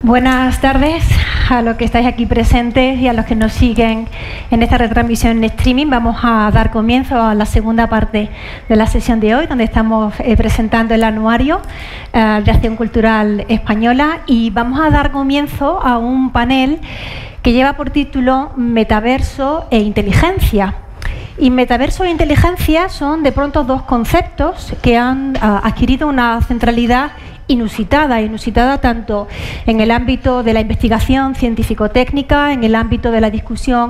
Buenas tardes a los que estáis aquí presentes y a los que nos siguen en esta retransmisión en streaming. Vamos a dar comienzo a la segunda parte de la sesión de hoy, donde estamos presentando el anuario de Acción Cultural Española, y vamos a dar comienzo a un panel que lleva por título Metaverso e Inteligencia. Y metaverso e inteligencia son de pronto dos conceptos que han adquirido una centralidad inusitada tanto en el ámbito de la investigación científico-técnica, en el ámbito de la discusión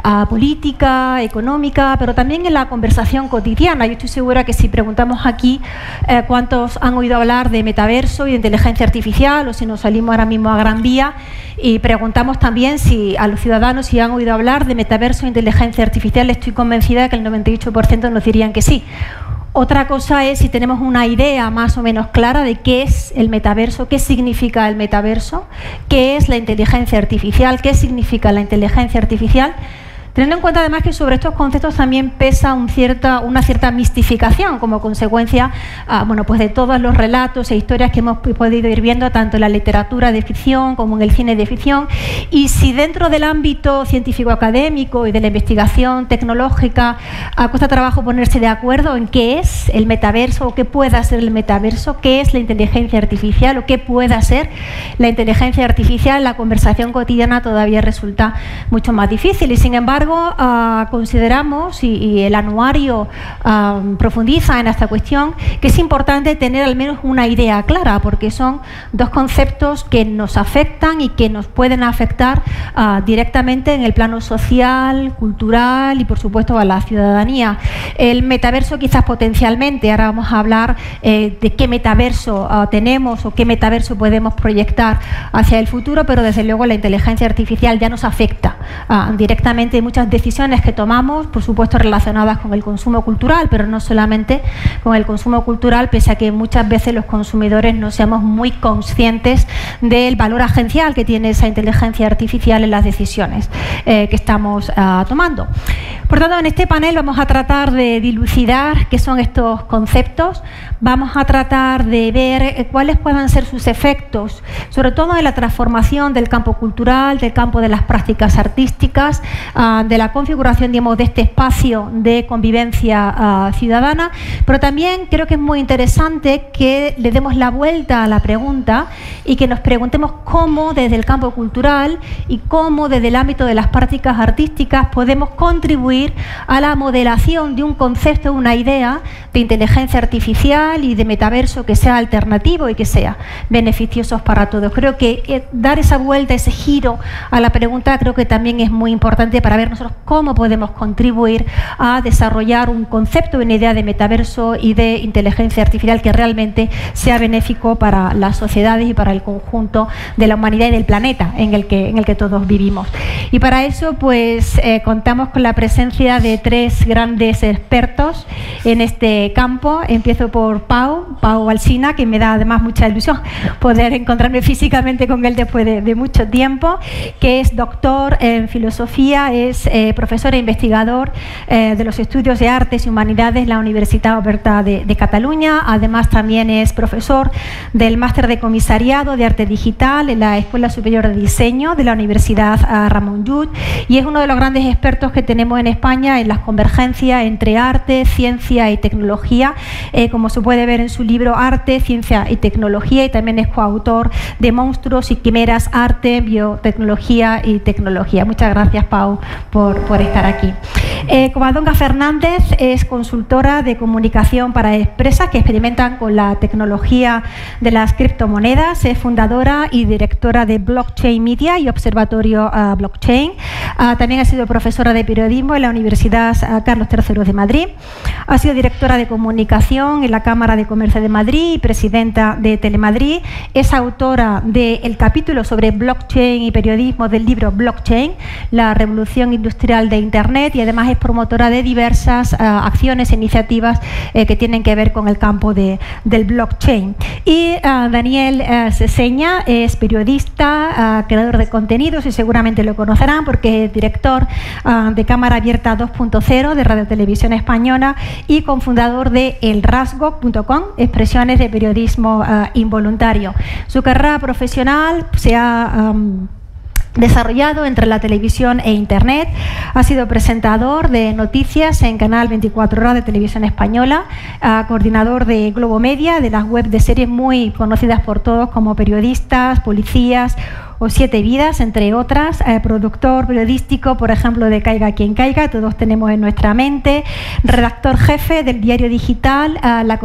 política, económica, pero también en la conversación cotidiana. Yo estoy segura que si preguntamos aquí cuántos han oído hablar de metaverso y de inteligencia artificial, o si nos salimos ahora mismo a Gran Vía y preguntamos también si a los ciudadanos si han oído hablar de metaverso e inteligencia artificial, estoy convencida de que el 98% nos dirían que sí. Otra cosa es si tenemos una idea más o menos clara de qué es el metaverso, qué significa el metaverso, qué es la inteligencia artificial, qué significa la inteligencia artificial, teniendo en cuenta además que sobre estos conceptos también pesa una cierta mistificación como consecuencia pues de todos los relatos e historias que hemos podido ir viendo tanto en la literatura de ficción como en el cine de ficción. Y si dentro del ámbito científico-académico y de la investigación tecnológica cuesta trabajo ponerse de acuerdo en qué es el metaverso o qué pueda ser el metaverso, qué es la inteligencia artificial o qué pueda ser la inteligencia artificial, la conversación cotidiana todavía resulta mucho más difícil. Y sin embargo consideramos, y el anuario profundiza en esta cuestión, que es importante tener al menos una idea clara, porque son dos conceptos que nos afectan y que nos pueden afectar directamente en el plano social, cultural y por supuesto a la ciudadanía. El metaverso quizás potencialmente, ahora vamos a hablar de qué metaverso tenemos o qué metaverso podemos proyectar hacia el futuro, pero desde luego la inteligencia artificial ya nos afecta directamente muchas decisiones que tomamos, por supuesto relacionadas con el consumo cultural, pero no solamente con el consumo cultural, pese a que muchas veces los consumidores no seamos muy conscientes del valor agencial que tiene esa inteligencia artificial en las decisiones que estamos tomando. Por tanto, en este panel vamos a tratar de dilucidar qué son estos conceptos, vamos a tratar de ver cuáles puedan ser sus efectos, sobre todo en la transformación del campo cultural, del campo de las prácticas artísticas, de la configuración, digamos, de este espacio de convivencia ciudadana, pero también creo que es muy interesante que le demos la vuelta a la pregunta y que nos preguntemos cómo desde el campo cultural y cómo desde el ámbito de las prácticas artísticas podemos contribuir a la modelación de un concepto, una idea de inteligencia artificial y de metaverso que sea alternativo y que sea beneficioso para todos. Creo que dar esa vuelta, ese giro a la pregunta, creo que también es muy importante para ver nosotros cómo podemos contribuir a desarrollar un concepto, una idea de metaverso y de inteligencia artificial que realmente sea benéfico para las sociedades y para el conjunto de la humanidad y del planeta en el que todos vivimos. Y para eso pues contamos con la presencia de tres grandes expertos en este campo. Empiezo por Pau Alsina, que me da además mucha ilusión poder encontrarme físicamente con él después de mucho tiempo, que es doctor en filosofía, es profesor e investigador de los estudios de artes y humanidades en la Universitat Oberta de Cataluña. Además también es profesor del máster de comisariado de arte digital en la Escuela Superior de Diseño de la Universidad Ramon Llull, y es uno de los grandes expertos que tenemos en España en las convergencias entre arte, ciencia y tecnología, como se puede ver en su libro Arte, Ciencia y Tecnología, y también es coautor de Monstruos y Quimeras, Arte, Biotecnología y Tecnología. Muchas gracias, Pau, por estar aquí. Covadonga Fernández es consultora de comunicación para empresas que experimentan con la tecnología de las criptomonedas, es fundadora y directora de Blockchain Media y Observatorio Blockchain. También ha sido profesora de periodismo en la Universidad Carlos III de Madrid. Ha sido directora de comunicación en la Cámara de Comercio de Madrid y presidenta de Telemadrid. Es autora del capítulo sobre blockchain y periodismo del libro Blockchain, la revolución industrial de Internet, y además es promotora de diversas acciones e iniciativas que tienen que ver con el campo del blockchain. Y Daniel Seseña es periodista, creador de contenidos, y seguramente lo conocerán porque es director de Cámara Abierta 2.0 de Radio Televisión Española y cofundador de elrasgo.com, expresiones de periodismo involuntario. Su carrera profesional se ha desarrollado entre la televisión e internet. Ha sido presentador de noticias en Canal 24 Horas de Televisión Española, coordinador de Globo Media, de las web de series muy conocidas por todos como Periodistas, Policías o Siete Vidas, entre otras, productor periodístico, por ejemplo, de Caiga quien caiga, todos tenemos en nuestra mente, redactor jefe del diario digital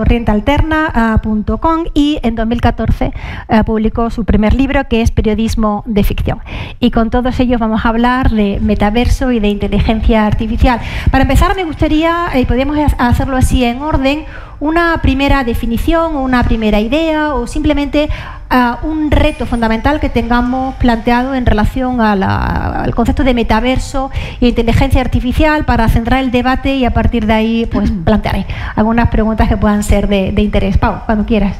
lacorrientealterna.com, y en 2014 publicó su primer libro, que es Periodismo de Ficción. Y con todos ellos vamos a hablar de metaverso y de inteligencia artificial. Para empezar, me gustaría, y podemos hacerlo así en orden, una primera definición, una primera idea o simplemente un reto fundamental que tengamos planteado en relación al concepto de metaverso e inteligencia artificial, para centrar el debate y a partir de ahí pues plantearé algunas preguntas que puedan ser de interés. Pau, cuando quieras.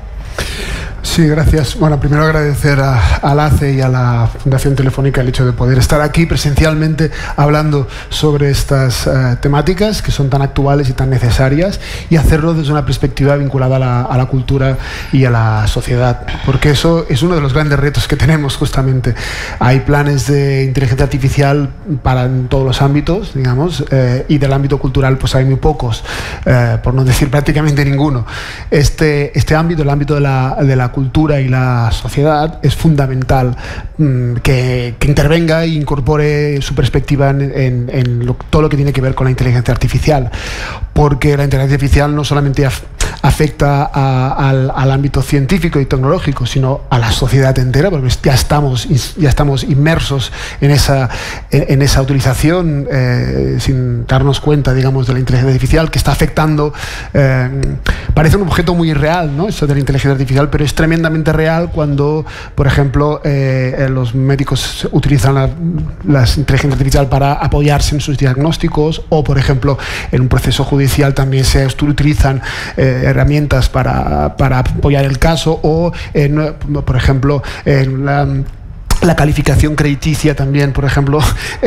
Sí, gracias. Bueno, primero agradecer al ACE y a la Fundación Telefónica el hecho de poder estar aquí presencialmente hablando sobre estas temáticas que son tan actuales y tan necesarias, y hacerlo desde una perspectiva vinculada a la cultura y a la sociedad, porque eso es uno de los grandes retos que tenemos justamente. Hay planes de inteligencia artificial en todos los ámbitos, digamos, y del ámbito cultural pues hay muy pocos, por no decir prácticamente ninguno. Este ámbito, el ámbito de la cultura y la sociedad, es fundamental que intervenga e incorpore su perspectiva en todo lo que tiene que ver con la inteligencia artificial, porque la inteligencia artificial no solamente afecta al ámbito científico y tecnológico, sino a la sociedad entera, porque ya estamos inmersos en esa utilización sin darnos cuenta, digamos, de la inteligencia artificial, que está afectando. Parece un objeto muy irreal, ¿no?, eso de la inteligencia artificial, pero es tremendamente real cuando, por ejemplo, los médicos utilizan la inteligencia artificial para apoyarse en sus diagnósticos, o, por ejemplo, en un proceso judicial también se utilizan herramientas para apoyar el caso, o, por ejemplo, en la calificación crediticia también, por ejemplo,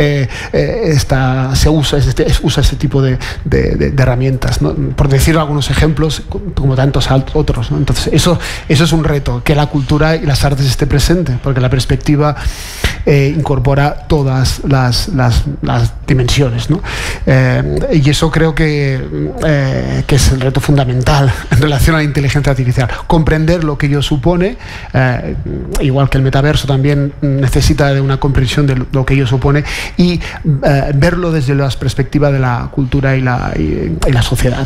se usa ese tipo de herramientas, ¿no?, por decir algunos ejemplos, como tantos otros, ¿no? Entonces eso es un reto, que la cultura y las artes esté presente, porque la perspectiva incorpora todas las dimensiones, ¿no? Y eso creo que es el reto fundamental en relación a la inteligencia artificial, comprender lo que ello supone, igual que el metaverso también necesita de una comprensión de lo que ello supone, y verlo desde la perspectiva de la cultura y la sociedad.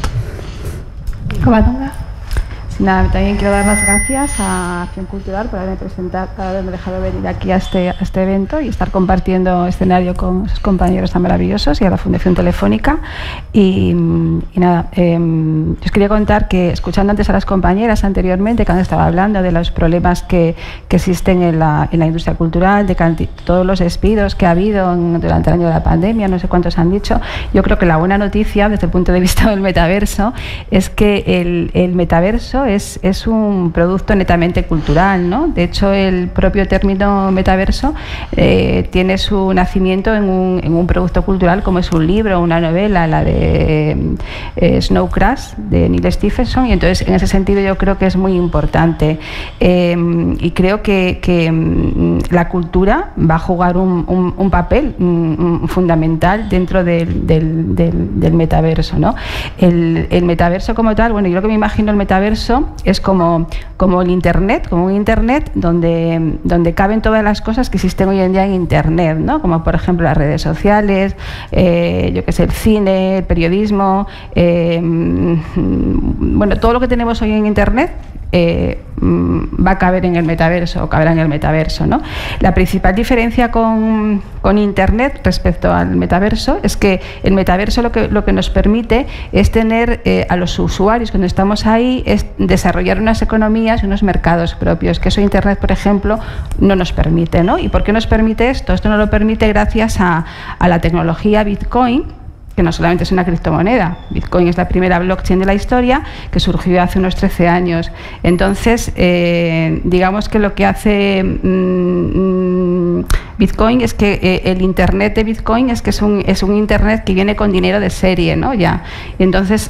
Nada, también quiero dar las gracias a Acción Cultural por haberme dejado venir aquí a este evento y estar compartiendo escenario con sus compañeros tan maravillosos, y a la Fundación Telefónica. Y nada, os quería contar que, escuchando antes a las compañeras anteriormente, cuando estaba hablando de los problemas que existen en la industria cultural, de todos los despidos que ha habido durante el año de la pandemia, no sé cuántos han dicho, yo creo que la buena noticia desde el punto de vista del metaverso es que el metaverso es un producto netamente cultural, ¿no? De hecho, el propio término metaverso tiene su nacimiento en un producto cultural, como es un libro, una novela, la de Snow Crash, de Neil Stephenson, y entonces en ese sentido yo creo que es muy importante, y creo que la cultura va a jugar un papel fundamental dentro del metaverso, ¿no? El metaverso como tal, bueno, yo lo que me imagino el metaverso es como el Internet, como un Internet donde caben todas las cosas que existen hoy en día en Internet, ¿no? Como por ejemplo las redes sociales, yo qué sé, el cine, el periodismo, bueno, todo lo que tenemos hoy en Internet va a caber en el metaverso, o caberá en el metaverso, ¿no? La principal diferencia con Internet respecto al metaverso es que el metaverso lo que nos permite es tener a los usuarios, cuando estamos ahí, es desarrollar unas economías y unos mercados propios, que eso Internet, por ejemplo, no nos permite, ¿no? ¿Y por qué nos permite esto? Esto nos lo permite gracias a la tecnología Bitcoin, que no solamente es una criptomoneda. Bitcoin es la primera blockchain de la historia, que surgió hace unos 13 años. Entonces, digamos que lo que hace Bitcoin es que el Internet de Bitcoin es que es un Internet que viene con dinero de serie, ¿no? Ya. Entonces,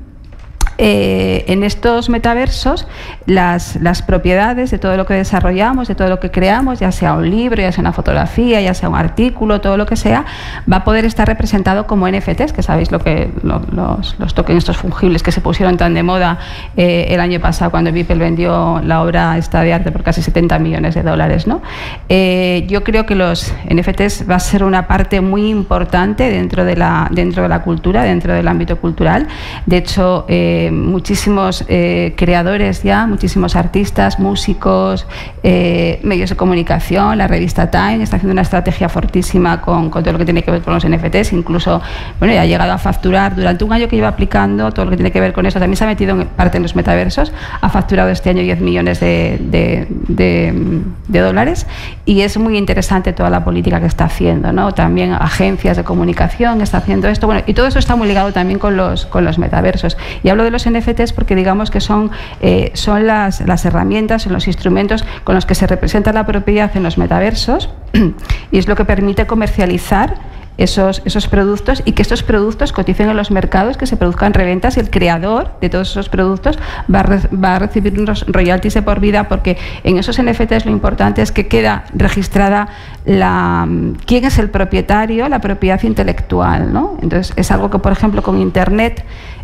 en estos metaversos, las propiedades de todo lo que desarrollamos, de todo lo que creamos, ya sea un libro, ya sea una fotografía, ya sea un artículo, todo lo que sea, va a poder estar representado como NFTs, que sabéis los tokens estos fungibles que se pusieron tan de moda el año pasado cuando Beeple vendió la obra esta de arte por casi 70 millones de dólares, ¿no? Yo creo que los NFTs va a ser una parte muy importante dentro de la cultura, dentro del ámbito cultural. De hecho, muchísimos creadores ya, muchísimos artistas, músicos, medios de comunicación, la revista Time está haciendo una estrategia fortísima con todo lo que tiene que ver con los NFTs, incluso, bueno, ya ha llegado a facturar, durante un año que lleva aplicando todo lo que tiene que ver con eso, también se ha metido en parte en los metaversos, ha facturado este año 10 millones de dólares, y es muy interesante toda la política que está haciendo, ¿no? También agencias de comunicación está haciendo esto, bueno, y todo eso está muy ligado también con los metaversos. Y hablo de los NFTs porque digamos que son las herramientas, son los instrumentos con los que se representa la propiedad en los metaversos y es lo que permite comercializar esos productos y que estos productos coticen en los mercados, que se produzcan reventas y el creador de todos esos productos va a recibir unos royalties de por vida, porque en esos NFTs lo importante es que queda registrada quién es el propietario, la propiedad intelectual, ¿no? Entonces es algo que, por ejemplo, con Internet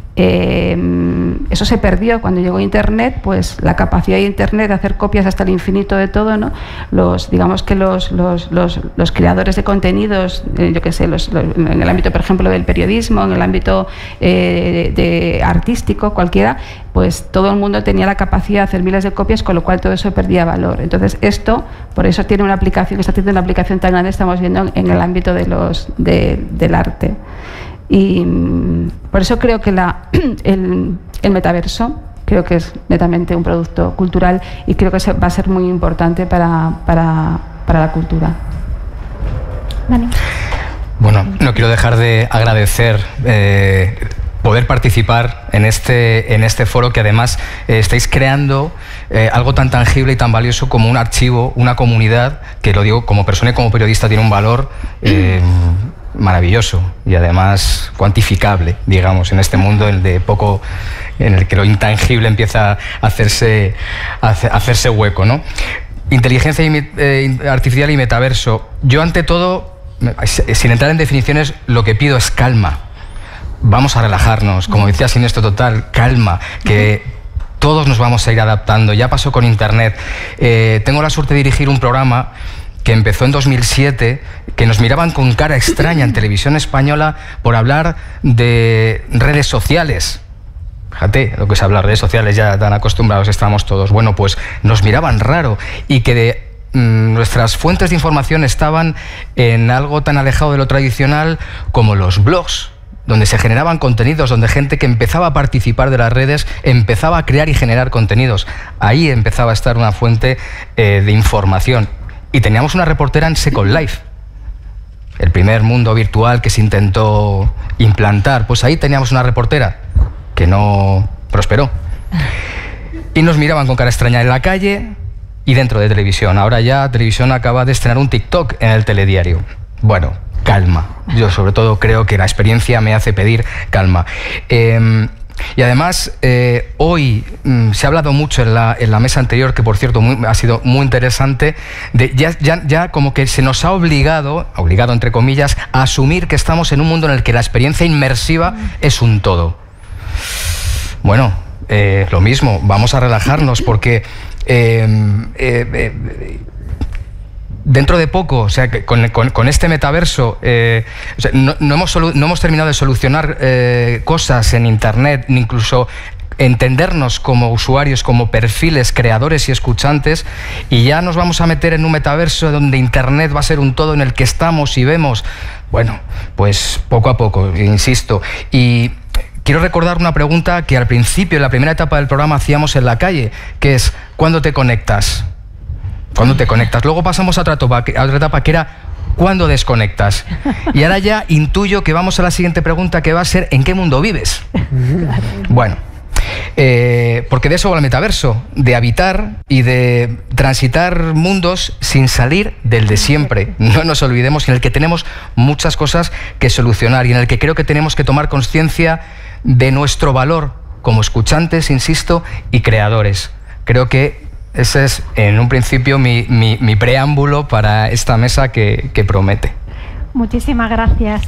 eso se perdió. Cuando llegó Internet, pues la capacidad de Internet de hacer copias hasta el infinito de todo, ¿no? Digamos que los creadores de contenidos, yo qué sé, en el ámbito, por ejemplo, del periodismo, en el ámbito de artístico, cualquiera, pues todo el mundo tenía la capacidad de hacer miles de copias, con lo cual todo eso perdía valor. Entonces esto, por eso tiene una aplicación, está teniendo una aplicación tan grande, estamos viendo en el ámbito del arte. Y por eso creo que el metaverso creo que es netamente un producto cultural y creo que va a ser muy importante para la cultura. Dani. Bueno, no quiero dejar de agradecer poder participar en este foro, que además estáis creando algo tan tangible y tan valioso como un archivo, una comunidad, que lo digo como persona y como periodista tiene un valor maravilloso y además cuantificable, digamos, en este mundo en el que lo intangible empieza a hacerse hueco, ¿no? Inteligencia artificial y metaverso. Yo, ante todo, sin entrar en definiciones, lo que pido es calma. Vamos a relajarnos, como decía Siniestro Total, calma, que todos nos vamos a ir adaptando. Ya pasó con Internet. Tengo la suerte de dirigir un programa que empezó en 2007, que nos miraban con cara extraña en televisión española por hablar de redes sociales. Fíjate lo que es hablar de redes sociales, ya tan acostumbrados estamos todos. Bueno, pues nos miraban raro, y que nuestras fuentes de información estaban en algo tan alejado de lo tradicional como los blogs, donde se generaban contenidos, donde gente que empezaba a participar de las redes empezaba a crear y generar contenidos. Ahí empezaba a estar una fuente de información. Y teníamos una reportera en Second Life, el primer mundo virtual que se intentó implantar. Pues ahí teníamos una reportera que no prosperó. Y nos miraban con cara extraña en la calle y dentro de televisión. Ahora ya televisión acaba de estrenar un TikTok en el telediario. Bueno, calma. Yo sobre todo creo que la experiencia me hace pedir calma. Y además, hoy se ha hablado mucho en la mesa anterior, que por cierto ha sido muy interesante, ya como que se nos ha obligado entre comillas, a asumir que estamos en un mundo en el que la experiencia inmersiva es un todo. Bueno, lo mismo, vamos a relajarnos, porque dentro de poco, o sea, con este metaverso, o sea, no hemos terminado de solucionar cosas en Internet, ni incluso entendernos como usuarios, como perfiles, creadores y escuchantes, y ya nos vamos a meter en un metaverso donde Internet va a ser un todo en el que estamos y vemos. Bueno, pues poco a poco, insisto. Y quiero recordar una pregunta que al principio, en la primera etapa del programa, hacíamos en la calle, que es: ¿cuándo te conectas? ¿Cuándo te conectas? Luego pasamos a otra etapa que era: ¿cuándo desconectas? Y ahora ya intuyo que vamos a la siguiente pregunta, que va a ser ¿en qué mundo vives? Bueno, porque de eso va el metaverso, de habitar y de transitar mundos sin salir del de siempre. No nos olvidemos, en el que tenemos muchas cosas que solucionar y en el que creo que tenemos que tomar conciencia de nuestro valor como escuchantes, insisto, y creadores. Creo que ese es, en un principio, mi preámbulo para esta mesa que promete. Muchísimas gracias.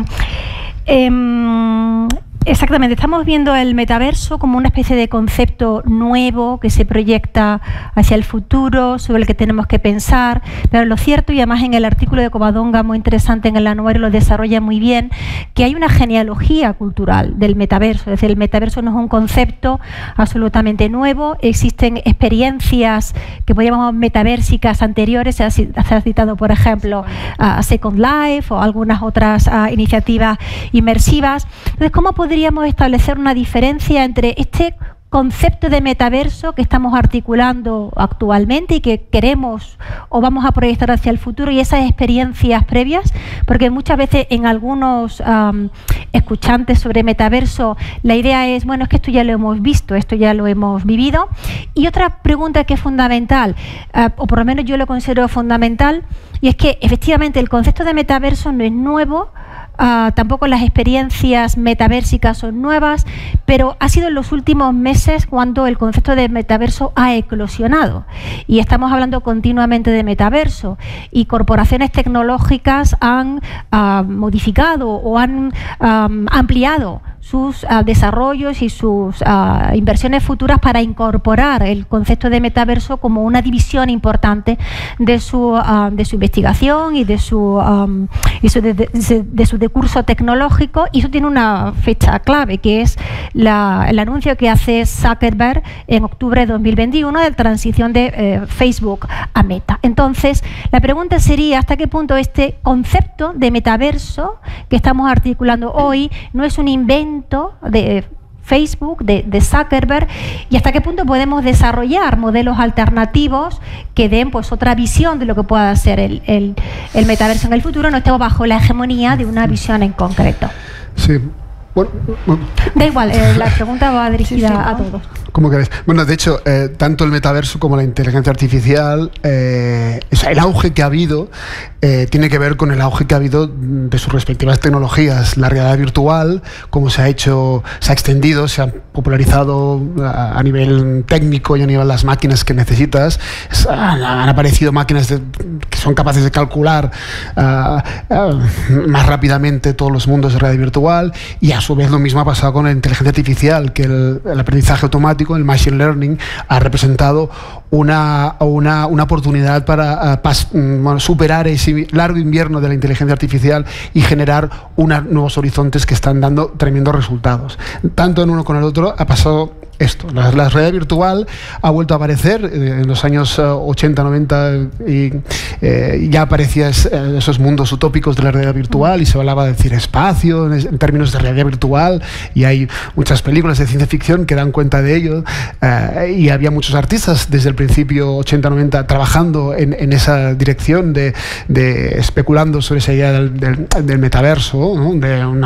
Exactamente, estamos viendo el metaverso como una especie de concepto nuevo que se proyecta hacia el futuro, sobre el que tenemos que pensar, pero lo cierto, y además en el artículo de Covadonga, muy interesante en el anuario, lo desarrolla muy bien, que hay una genealogía cultural del metaverso. Es decir, el metaverso no es un concepto absolutamente nuevo, existen experiencias que podríamos llamar metaversicas anteriores, se ha citado, por ejemplo, Second Life o algunas otras iniciativas inmersivas. Entonces, ¿cómo podríamos establecer una diferencia entre este concepto de metaverso que estamos articulando actualmente y que queremos o vamos a proyectar hacia el futuro y esas experiencias previas? Porque muchas veces en algunos escuchantes sobre metaverso la idea es, bueno, es que esto ya lo hemos visto, esto ya lo hemos vivido. Y otra pregunta que es fundamental, o por lo menos yo lo considero fundamental, y es que efectivamente el concepto de metaverso no es nuevo, tampoco las experiencias metaversicas son nuevas, pero ha sido en los últimos meses cuando el concepto de metaverso ha eclosionado y estamos hablando continuamente de metaverso y corporaciones tecnológicas han modificado o han ampliado sus desarrollos y sus inversiones futuras para incorporar el concepto de metaverso como una división importante de su investigación y de su recurso tecnológico, y eso tiene una fecha clave, que es el anuncio que hace Zuckerberg en octubre de 2021 de la transición de Facebook a Meta. Entonces, la pregunta sería, ¿hasta qué punto este concepto de metaverso que estamos articulando hoy no es un invento de Facebook, de Zuckerberg, y hasta qué punto podemos desarrollar modelos alternativos que den pues otra visión de lo que pueda ser el metaverso en el futuro, no estemos bajo la hegemonía de una visión en concreto? Sí. Bueno, da igual, la pregunta va dirigida a todos. Como queréis. Bueno, de hecho, tanto el metaverso como la inteligencia artificial, o sea, el auge que ha habido tiene que ver con el auge que ha habido de sus respectivas tecnologías. La realidad virtual, como se ha extendido, se ha popularizado a nivel técnico y a nivel de las máquinas que necesitas. Han aparecido máquinas que son capaces de calcular más rápidamente todos los mundos de realidad virtual, y a su vez lo mismo ha pasado con la inteligencia artificial, que el aprendizaje automático, el machine learning, ha representado una oportunidad para superar ese largo invierno de la inteligencia artificial y generar nuevos horizontes que están dando tremendos resultados. Tanto en uno como en el otro ha pasado esto. La realidad virtual ha vuelto a aparecer en los años 80, 90 y ya aparecían esos mundos utópicos de la realidad virtual y se hablaba de ciberespacio en términos de realidad virtual, y hay muchas películas de ciencia ficción que dan cuenta de ello, y había muchos artistas desde el principio 80, 90 trabajando en esa dirección de especulando sobre esa idea del metaverso, ¿no?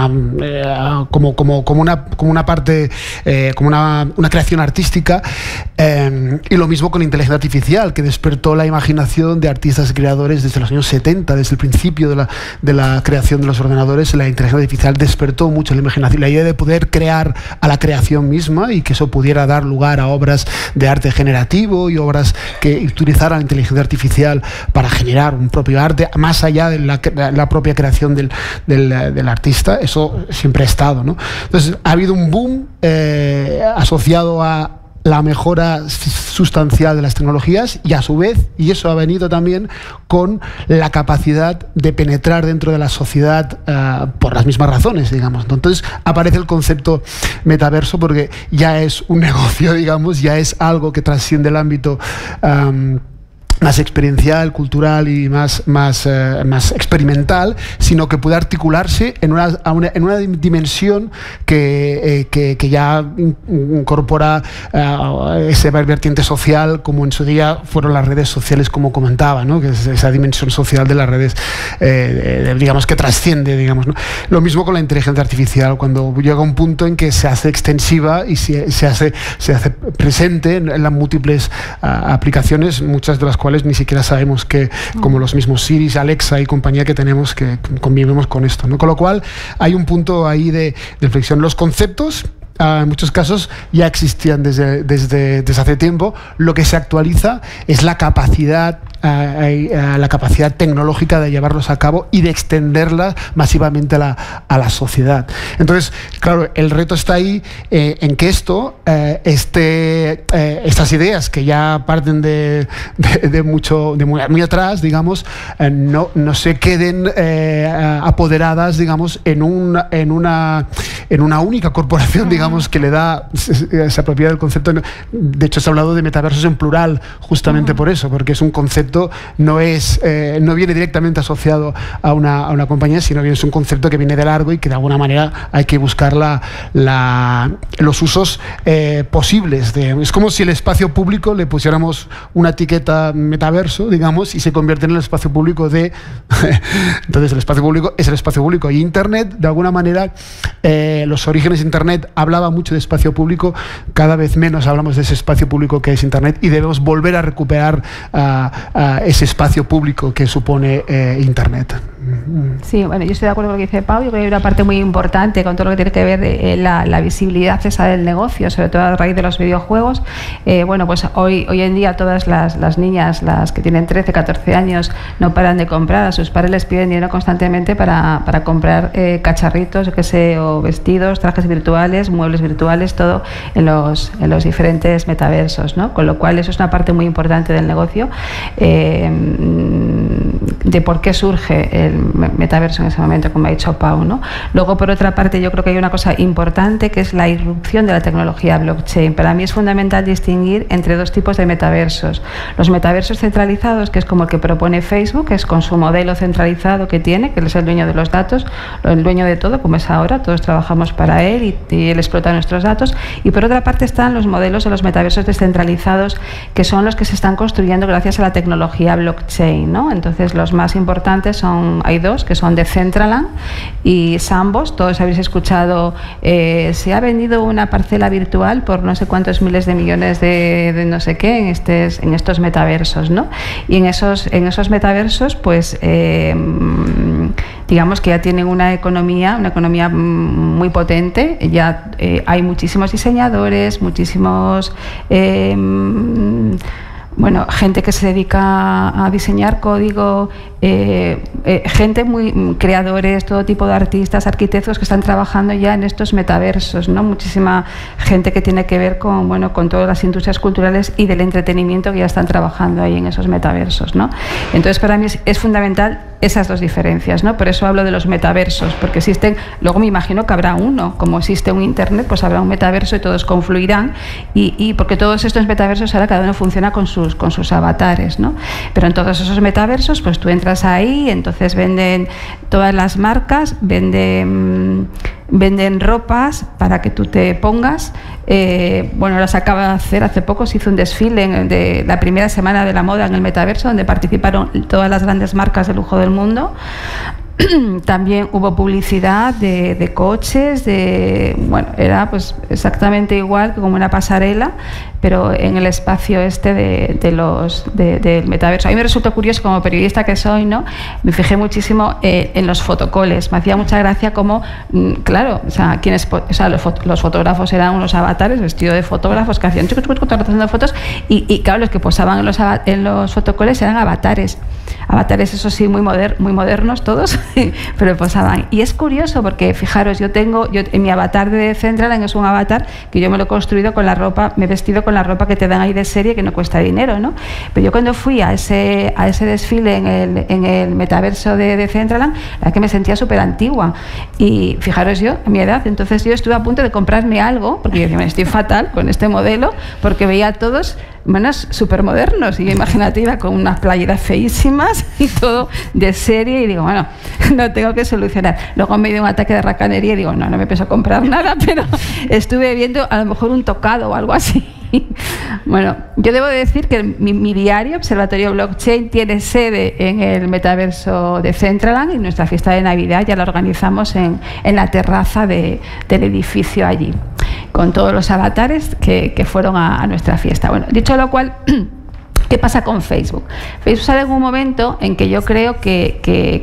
Como una parte, como una creación artística, y lo mismo con inteligencia artificial, que despertó la imaginación de artistas y creadores desde los años 70, desde el principio de la creación de los ordenadores. La inteligencia artificial despertó mucho la imaginación, la idea de poder crear a la creación misma y que eso pudiera dar lugar a obras de arte generativo y obras que utilizaran la inteligencia artificial para generar un propio arte, más allá de la propia creación del artista. Eso siempre ha estado, ¿no? Entonces, ha habido un boom asociado a la mejora sustancial de las tecnologías, y a su vez, y eso ha venido también con la capacidad de penetrar dentro de la sociedad por las mismas razones, digamos. Entonces aparece el concepto metaverso porque ya es un negocio, digamos, ya es algo que trasciende el ámbito más experiencial, cultural y más experimental, sino que puede articularse en una dimensión que ya incorpora esa vertiente social, como en su día fueron las redes sociales, como comentaba, ¿no? Que es esa dimensión social de las redes, digamos, que trasciende, digamos, ¿no? Lo mismo con la inteligencia artificial, cuando llega un punto en que se hace extensiva y se hace presente en las múltiples aplicaciones, muchas de las cuales ni siquiera sabemos que, como los mismos Siri, Alexa y compañía que tenemos, que convivimos con esto, ¿no? Con lo cual hay un punto ahí de inflexión. Los conceptos en muchos casos ya existían desde hace tiempo. Lo que se actualiza es la capacidad tecnológica de llevarlos a cabo y de extenderla masivamente a la sociedad. Entonces, claro, el reto está ahí en que estas ideas que ya parten de muy atrás, digamos, no se queden apoderadas, digamos, en una única corporación, digamos, que le da esa propiedad del concepto. De hecho, se ha hablado de metaversos en plural justamente por eso, porque es un concepto, no viene directamente asociado a una compañía, sino que es un concepto que viene de largo y que de alguna manera hay que buscar los usos posibles. Es como si el espacio público le pusiéramos una etiqueta metaverso, digamos, y se convierte en el espacio público de... Entonces el espacio público es el espacio público, y Internet, de alguna manera, los orígenes de Internet hablaba mucho de espacio público, cada vez menos hablamos de ese espacio público que es Internet, y debemos volver a recuperar ese espacio público que supone Internet. Sí, bueno, yo estoy de acuerdo con lo que dice Pau. Yo creo que hay una parte muy importante con todo lo que tiene que ver la visibilidad esa del negocio, sobre todo a raíz de los videojuegos. Bueno, pues hoy en día todas las niñas, las que tienen 13, 14 años, no paran de comprar. A sus padres les piden dinero constantemente para comprar cacharritos, yo qué sé, o vestidos, trajes virtuales, muebles virtuales, todo en los diferentes metaversos, ¿no? Con lo cual eso es una parte muy importante del negocio, de por qué surge el metaverso en ese momento, como ha dicho Pau, ¿no? Luego, por otra parte, yo creo que hay una cosa importante, que es la irrupción de la tecnología blockchain. Para mí es fundamental distinguir entre dos tipos de metaversos. Los metaversos centralizados, que es como el que propone Facebook, que es con su modelo centralizado que tiene, que él es el dueño de los datos, el dueño de todo, como es ahora, todos trabajamos para él y él explota nuestros datos. Y por otra parte están los modelos de los metaversos descentralizados, que son los que se están construyendo gracias a la tecnología blockchain, ¿no? Entonces, los más importantes hay dos, que son Decentraland y Sandbox. Todos habéis escuchado, se ha vendido una parcela virtual por no sé cuántos miles de millones de no sé qué en estos metaversos, ¿no? Y en esos metaversos, pues digamos que ya tienen una economía muy potente. Ya hay muchísimos diseñadores, muchísimos gente que se dedica a diseñar código, gente muy creadores, todo tipo de artistas, arquitectos que están trabajando ya en estos metaversos, ¿no? Muchísima gente que tiene que ver con todas las industrias culturales y del entretenimiento que ya están trabajando ahí en esos metaversos, ¿no? Entonces, para mí es fundamental esas dos diferencias, ¿no? Por eso hablo de los metaversos, porque existen, luego me imagino que habrá uno, como existe un Internet, pues habrá un metaverso y todos confluirán, y porque todos estos metaversos ahora cada uno funciona con sus avatares, ¿no? Pero en todos esos metaversos, pues tú entras ahí, entonces venden todas las marcas, venden ropas para que tú te pongas. Las acaba de hacer hace poco, se hizo un desfile de la primera semana de la moda en el metaverso, donde participaron todas las grandes marcas de lujo del mundo. También hubo publicidad de coches, era pues exactamente igual que como una pasarela, pero en el espacio del metaverso. A mí me resulta curioso, como periodista que soy, ¿no? Me fijé muchísimo en los fotocoles. Me hacía mucha gracia como, claro, los fotógrafos eran unos avatares vestidos de fotógrafos que hacían haciendo fotos, y claro, los que posaban en los fotocoles eran avatares, eso sí, muy modernos todos, pero posaban. Y es curioso porque, fijaros, yo en mi avatar de Decentraland es un avatar que yo me lo he construido con la ropa, me he vestido con con la ropa que te dan ahí de serie, que no cuesta dinero, ¿no? Pero yo cuando fui a ese desfile en el metaverso de Decentraland, la verdad que me sentía súper antigua. Y fijaros yo, a mi edad, entonces yo estuve a punto de comprarme algo, porque yo decía, estoy fatal con este modelo, porque veía a todos súper modernos, y yo, imagínate, iba con unas playeras feísimas y todo de serie, y digo, bueno, lo tengo que solucionar. Luego me dio un ataque de racanería y digo, no me pienso comprar nada, pero estuve viendo a lo mejor un tocado o algo así. Bueno, yo debo decir que mi diario, Observatorio Blockchain, tiene sede en el metaverso de Decentraland, y nuestra fiesta de Navidad ya la organizamos en la terraza del edificio allí, con todos los avatares que fueron a nuestra fiesta. Bueno, dicho lo cual, ¿qué pasa con Facebook? Facebook sale en un momento en que yo creo que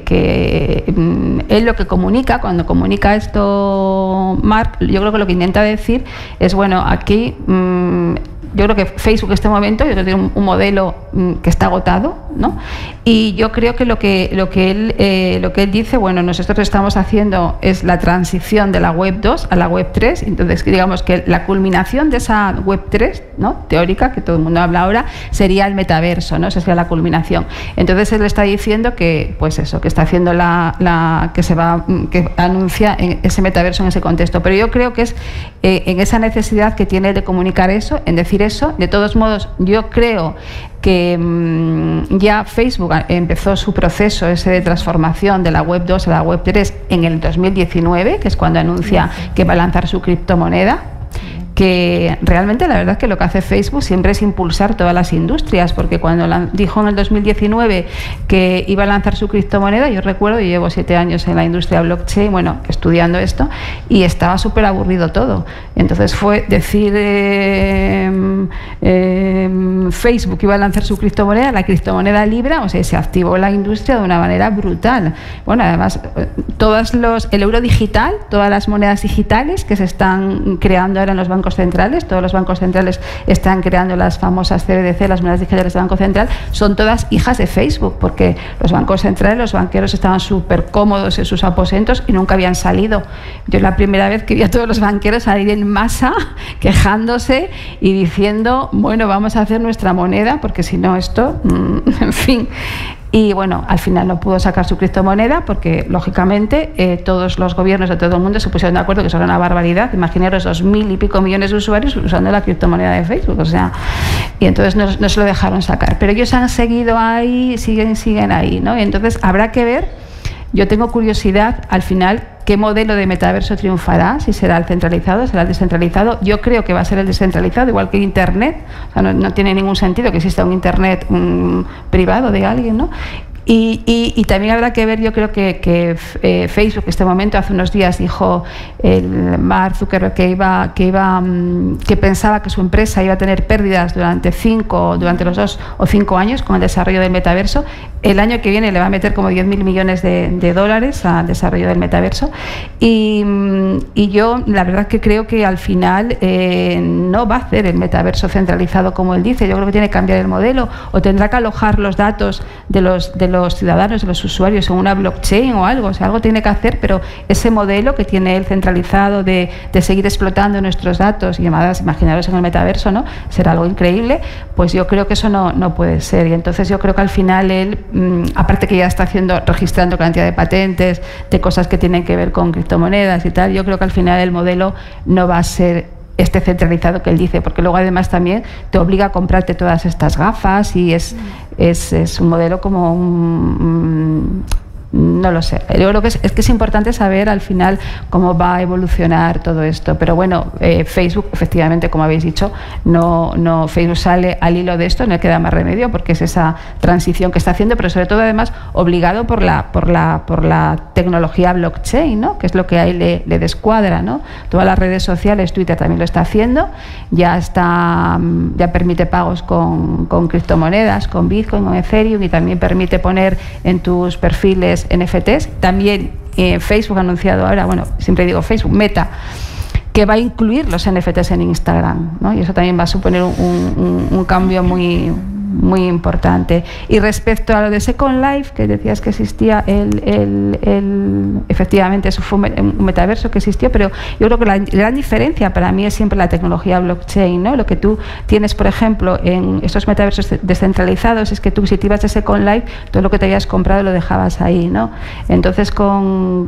él lo que comunica, cuando comunica esto Mark, yo creo que lo que intenta decir es, bueno, aquí yo creo que Facebook en este momento yo creo que tiene un modelo que está agotado, ¿no? Y yo creo que lo que él dice, bueno, nosotros estamos haciendo es la transición de la web 2 a la web 3, entonces digamos que la culminación de esa web 3, ¿no?, teórica, que todo el mundo habla ahora, sería el metaverso, ¿no? Esa sería la culminación. Entonces él está diciendo que, pues eso, que está haciendo que anuncia en ese metaverso en ese contexto. Pero yo creo que es en esa necesidad que tiene de comunicar eso, en decir eso. De todos modos, yo creo que ya Facebook empezó su proceso ese de transformación de la web 2 a la web 3 en el 2019, que es cuando anuncia que va a lanzar su criptomoneda, que realmente la verdad es que lo que hace Facebook siempre es impulsar todas las industrias, porque cuando dijo en el 2019 que iba a lanzar su criptomoneda, yo recuerdo, yo llevo 7 años en la industria blockchain, bueno, estudiando esto, y estaba súper aburrido todo. Entonces fue decir Facebook iba a lanzar su criptomoneda, la criptomoneda Libra, o sea, se activó la industria de una manera brutal. Bueno, además, el euro digital, todas las monedas digitales que se están creando ahora en los bancos centrales, todos los bancos centrales están creando las famosas CBDC, las monedas digitales del Banco Central, son todas hijas de Facebook, porque los bancos centrales, los banqueros estaban súper cómodos en sus aposentos y nunca habían salido. Yo la primera vez que vi a todos los banqueros salir en masa, quejándose y diciendo, bueno, vamos a hacer nuestra moneda, porque si no esto, en fin. Y bueno, al final no pudo sacar su criptomoneda porque, lógicamente, todos los gobiernos de todo el mundo se pusieron de acuerdo que eso era una barbaridad. Imaginaros 2.000 y pico millones de usuarios usando la criptomoneda de Facebook, o sea, y entonces no se lo dejaron sacar. Pero ellos han seguido ahí, siguen ahí, ¿no? Y entonces habrá que ver, yo tengo curiosidad, al final, qué modelo de metaverso triunfará, si será el centralizado, será el descentralizado. Yo creo que va a ser el descentralizado, igual que Internet. O sea, no tiene ningún sentido que exista un Internet privado de alguien, ¿no? Y también habrá que ver, yo creo que Facebook en este momento, hace unos días dijo el Mark Zuckerberg que pensaba que su empresa iba a tener pérdidas durante los 2 o 5 años con el desarrollo del metaverso. El año que viene le va a meter como 10.000 millones de dólares al desarrollo del metaverso. Y yo la verdad que creo que al final no va a hacer el metaverso centralizado como él dice. Yo creo que tiene que cambiar el modelo, o tendrá que alojar los datos de los ciudadanos, de los usuarios en una blockchain o algo. O sea, algo tiene que hacer, pero ese modelo que tiene él centralizado de seguir explotando nuestros datos y llamadas, imaginaros en el metaverso, ¿no?, será algo increíble. Pues yo creo que eso no puede ser. Y entonces yo creo que al final él, aparte que ya está registrando cantidad de patentes, de cosas que tienen que ver con criptomonedas y tal, yo creo que al final el modelo no va a ser este centralizado que él dice, porque luego además también te obliga a comprarte todas estas gafas y es un modelo como no lo sé. Yo creo que es que es importante saber al final cómo va a evolucionar todo esto. Pero bueno, Facebook, efectivamente, como habéis dicho, Facebook sale al hilo de esto, no le queda más remedio, porque es esa transición que está haciendo, pero sobre todo además obligado por la tecnología blockchain, ¿no?, que es lo que a él le descuadra, ¿no? Todas las redes sociales, Twitter también lo está haciendo, ya permite pagos con criptomonedas, con Bitcoin, con Ethereum, y también permite poner en tus perfiles NFTs. También Facebook ha anunciado ahora, bueno, siempre digo Facebook, Meta, que va a incluir los NFTs en Instagram, ¿no? Y eso también va a suponer un cambio muy muy importante. Y respecto a lo de Second Life, que decías que existía, efectivamente eso fue un metaverso que existió, pero yo creo que la gran diferencia para mí es siempre la tecnología blockchain, ¿no? Lo que tú tienes, por ejemplo, en estos metaversos descentralizados es que tú, si te ibas de Second Life, todo lo que te habías comprado lo dejabas ahí, ¿no? Entonces con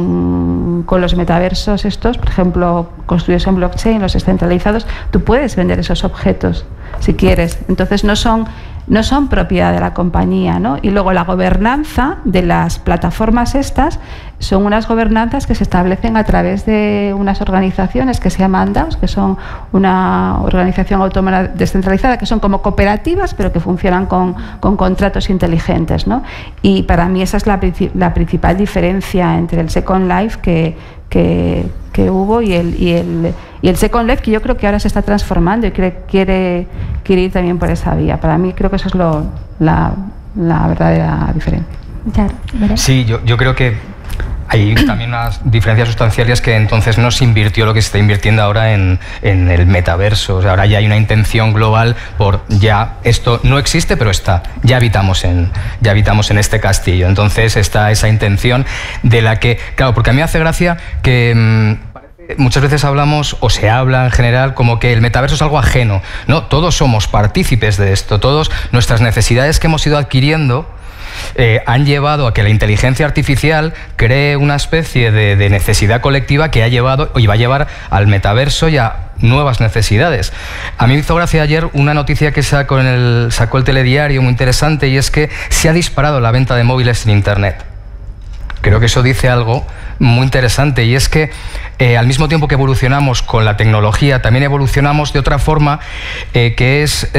los metaversos estos, por ejemplo, construidos en blockchain, los descentralizados, tú puedes vender esos objetos si quieres. Entonces no son propiedad de la compañía, ¿no? Y luego la gobernanza de las plataformas estas son unas gobernanzas que se establecen a través de unas organizaciones que se llaman DAOs, que son una organización autónoma descentralizada, que son como cooperativas, pero que funcionan con contratos inteligentes, ¿no? Y para mí esa es la principal diferencia entre el Second Life que hubo y el Second Life, que yo creo que ahora se está transformando y quiere ir también por esa vía. Para mí creo que eso es la verdadera diferencia. Claro, sí, yo creo que hay también unas diferencias sustanciales, que entonces no se invirtió lo que se está invirtiendo ahora en el metaverso. O sea, ahora ya hay una intención global por ya esto no existe, pero está. Ya habitamos en este castillo. Entonces está esa intención de la que, claro, porque a mí me hace gracia que muchas veces hablamos, o se habla en general, como que el metaverso es algo ajeno. No, todos somos partícipes de esto. Todos nuestras necesidades que hemos ido adquiriendo han llevado a que la inteligencia artificial cree una especie de necesidad colectiva que ha llevado y va a llevar al metaverso y a nuevas necesidades. A mí me hizo gracia ayer una noticia que sacó el Telediario, muy interesante, y es que se ha disparado la venta de móviles en Internet. Creo que eso dice algo muy interesante, y es que al mismo tiempo que evolucionamos con la tecnología, también evolucionamos de otra forma, que es,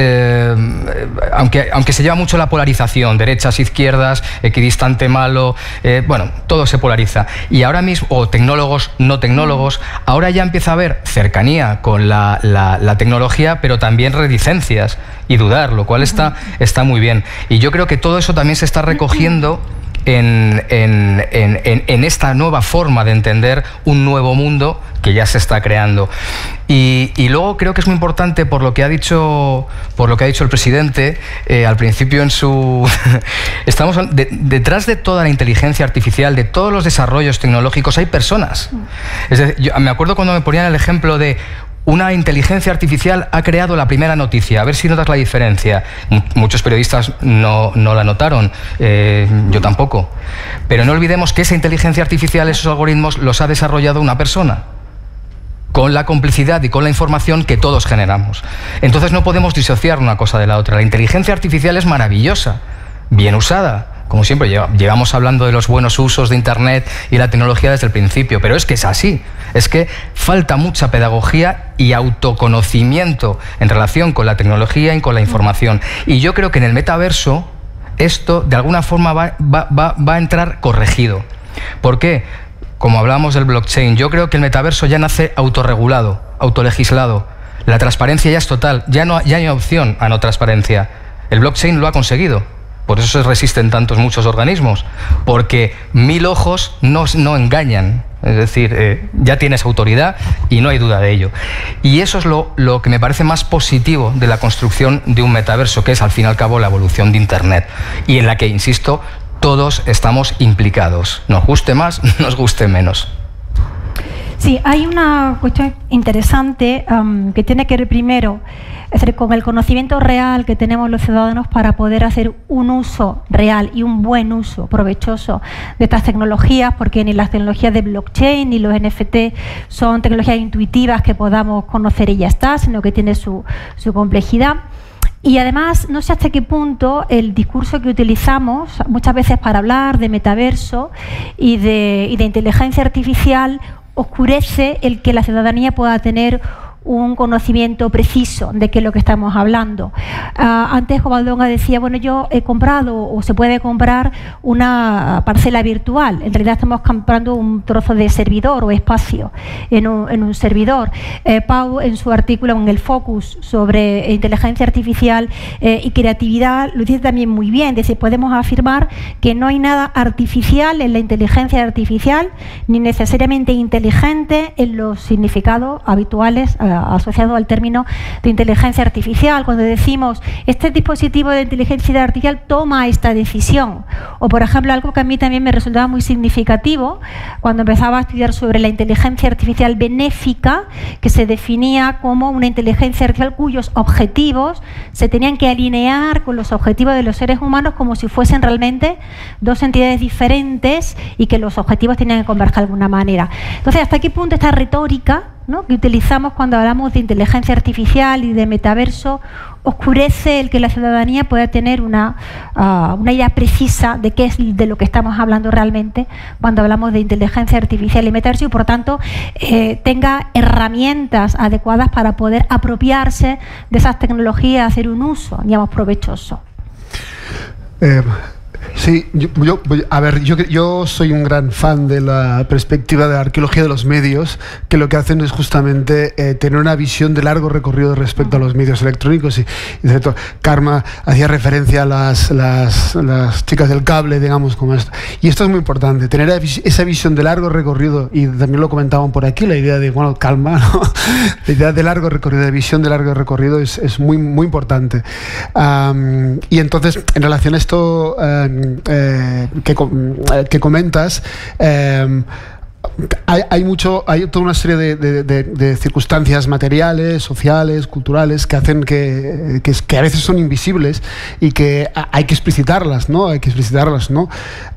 aunque se lleva mucho la polarización, derechas, izquierdas, equidistante, malo, bueno, todo se polariza. Y ahora mismo, o tecnólogos, no tecnólogos, ahora ya empieza a haber cercanía con la tecnología, pero también reticencias y dudar, lo cual está muy bien. Y yo creo que todo eso también se está recogiendo en esta nueva forma de entender un nuevo mundo que ya se está creando. Y luego creo que es muy importante, por lo que ha dicho el presidente al principio en su estamos detrás de toda la inteligencia artificial, de todos los desarrollos tecnológicos, hay personas. Es decir, yo me acuerdo cuando me ponían el ejemplo de una inteligencia artificial ha creado la primera noticia. A ver si notas la diferencia. Muchos periodistas no la notaron, yo tampoco. Pero no olvidemos que esa inteligencia artificial, esos algoritmos, los ha desarrollado una persona, con la complicidad y con la información que todos generamos. Entonces no podemos disociar una cosa de la otra. La inteligencia artificial es maravillosa, bien usada. Como siempre, llevamos hablando de los buenos usos de Internet y la tecnología desde el principio, pero es que es así. Es que falta mucha pedagogía y autoconocimiento en relación con la tecnología y con la información. Y yo creo que en el metaverso esto de alguna forma va a entrar corregido. ¿Por qué? Como hablábamos del blockchain, yo creo que el metaverso ya nace autorregulado, autolegislado. La transparencia ya es total, ya no hay opción a no transparencia. El blockchain lo ha conseguido. Por eso se resisten muchos organismos, porque 1000 ojos no engañan. Es decir, ya tienes autoridad y no hay duda de ello. Y eso es lo que me parece más positivo de la construcción de un metaverso, que es al fin y al cabo la evolución de Internet, y en la que, insisto, todos estamos implicados. Nos guste más, nos guste menos. Sí, hay una cuestión interesante que tiene que ver primero con el conocimiento real que tenemos los ciudadanos para poder hacer un uso real y un buen uso provechoso de estas tecnologías, porque ni las tecnologías de blockchain ni los NFT son tecnologías intuitivas que podamos conocer y ya está, sino que tiene su complejidad. Y además, no sé hasta qué punto el discurso que utilizamos muchas veces para hablar de metaverso y de inteligencia artificial oscurece el que la ciudadanía pueda tener un conocimiento preciso de qué es lo que estamos hablando. Antes Covaldonga decía, bueno, yo he comprado o se puede comprar una parcela virtual. En realidad estamos comprando un trozo de servidor o espacio en un servidor. Pau, en su artículo en el Focus sobre inteligencia artificial y creatividad, lo dice también muy bien. Dice, podemos afirmar que no hay nada artificial en la inteligencia artificial, ni necesariamente inteligente en los significados habituales asociado al término de inteligencia artificial, cuando decimos este dispositivo de inteligencia artificial toma esta decisión. O, por ejemplo, algo que a mí también me resultaba muy significativo cuando empezaba a estudiar sobre la inteligencia artificial benéfica, que se definía como una inteligencia artificial cuyos objetivos se tenían que alinear con los objetivos de los seres humanos como si fuesen realmente dos entidades diferentes y que los objetivos tenían que converger de alguna manera. Entonces, ¿hasta qué punto esta retórica, ¿no?, que utilizamos cuando hablamos de inteligencia artificial y de metaverso oscurece el que la ciudadanía pueda tener una idea precisa de qué es de lo que estamos hablando realmente cuando hablamos de inteligencia artificial y metaverso, y por tanto tenga herramientas adecuadas para poder apropiarse de esas tecnologías, hacer un uso, digamos, provechoso? Sí, yo soy un gran fan de la perspectiva de la arqueología de los medios, que lo que hacen es justamente tener una visión de largo recorrido respecto a los medios electrónicos. Y de hecho, Karma hacía referencia a las chicas del cable, digamos, como esto. Y esto es muy importante, tener esa visión de largo recorrido, y también lo comentaban por aquí, la idea de, bueno, calma, ¿no? La idea de largo recorrido, de visión de largo recorrido es muy, muy importante. Y entonces, en relación a esto que comentas, hay toda una serie de circunstancias materiales, sociales, culturales que hacen que a veces son invisibles y que hay que explicitarlas, ¿no? Hay que explicitarlas, ¿no?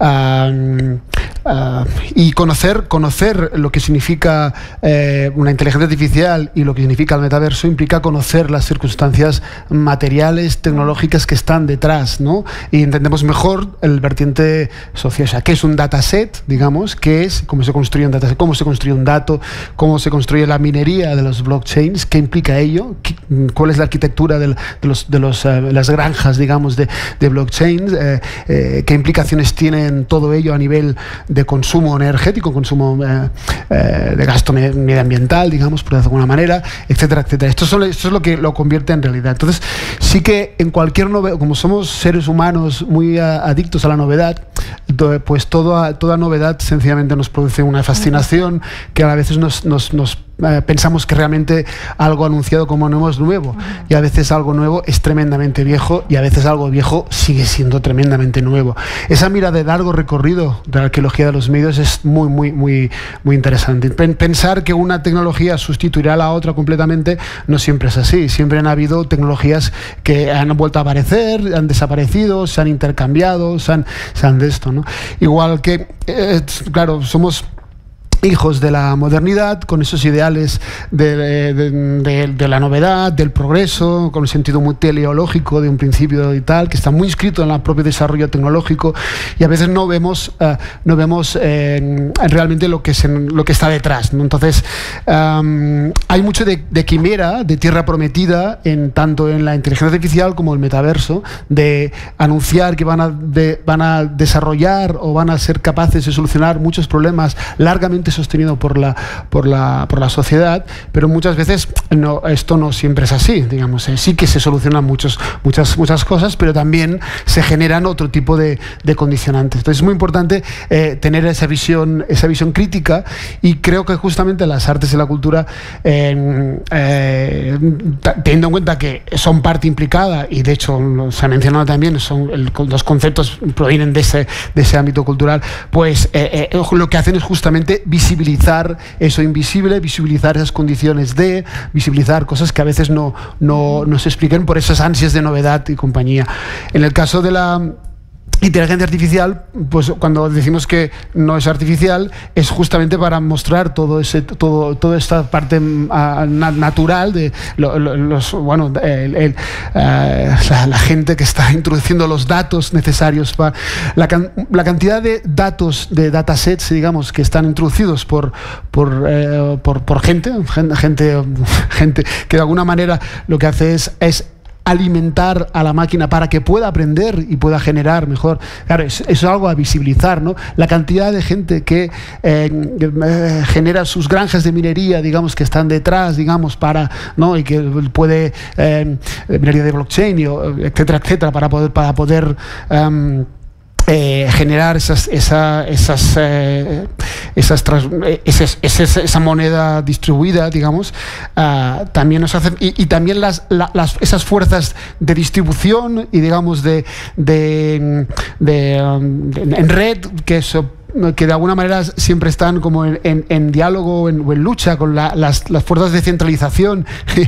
Y conocer lo que significa una inteligencia artificial y lo que significa el metaverso implica conocer las circunstancias materiales, tecnológicas que están detrás, ¿no? Y entendemos mejor el vertiente social, o sea, qué es un dataset, digamos, qué es, cómo se construye un dataset, cómo se construye un dato, cómo se construye la minería de los blockchains, qué implica ello, cuál es la arquitectura de las granjas, digamos, de blockchains, qué implicaciones tienen todo ello a nivel de consumo energético, consumo de gasto medioambiental, digamos, por alguna manera, etcétera, etcétera. Esto es lo que lo convierte en realidad. Entonces, sí que en cualquier novedad, como somos seres humanos muy adictos a la novedad, pues toda novedad sencillamente nos produce una fascinación que a veces nos pensamos que realmente algo anunciado como nuevo es nuevo, y a veces algo nuevo es tremendamente viejo, y a veces algo viejo sigue siendo tremendamente nuevo. Esa mirada de largo recorrido de la arqueología de los medios es muy, muy, muy, muy interesante. Pensar que una tecnología sustituirá a la otra completamente no siempre es así. Siempre han habido tecnologías que han vuelto a aparecer, han desaparecido, se han intercambiado, se han de esto, ¿no? Igual que, claro, somos hijos de la modernidad, con esos ideales de la novedad, del progreso, con un sentido muy teleológico de un principio y tal, que está muy inscrito en el propio desarrollo tecnológico, y a veces no vemos realmente lo que está detrás, ¿no? Entonces, hay mucho de quimera, de tierra prometida, tanto en la inteligencia artificial como el metaverso, de anunciar que van a desarrollar o van a ser capaces de solucionar muchos problemas largamente sostenido por la sociedad, pero muchas veces esto no siempre es así, digamos. Sí que se solucionan muchas cosas, pero también se generan otro tipo de condicionantes. Entonces es muy importante tener esa visión crítica, y creo que justamente las artes y la cultura, teniendo en cuenta que son parte implicada, y de hecho se ha mencionado también, los conceptos provienen de ese ámbito cultural, pues lo que hacen es justamente visibilizar eso invisible, visibilizar esas condiciones visibilizar cosas que a veces no se expliquen por esas ansias de novedad y compañía. En el caso de la inteligencia artificial, pues cuando decimos que no es artificial, es justamente para mostrar toda esta parte natural de la gente que está introduciendo los datos necesarios para la cantidad de datos, de datasets, digamos, que están introducidos por gente que de alguna manera lo que hace es alimentar a la máquina para que pueda aprender y pueda generar mejor. Claro, es algo a visibilizar, ¿no? La cantidad de gente que genera sus granjas de minería, digamos, que están detrás, digamos, ¿no? Y que puede minería de blockchain, etcétera, etcétera, para poder generar esa moneda distribuida, digamos, también nos hacen, y también esas fuerzas de distribución y, digamos, en red, que de alguna manera siempre están como en diálogo o en lucha con las fuerzas de centralización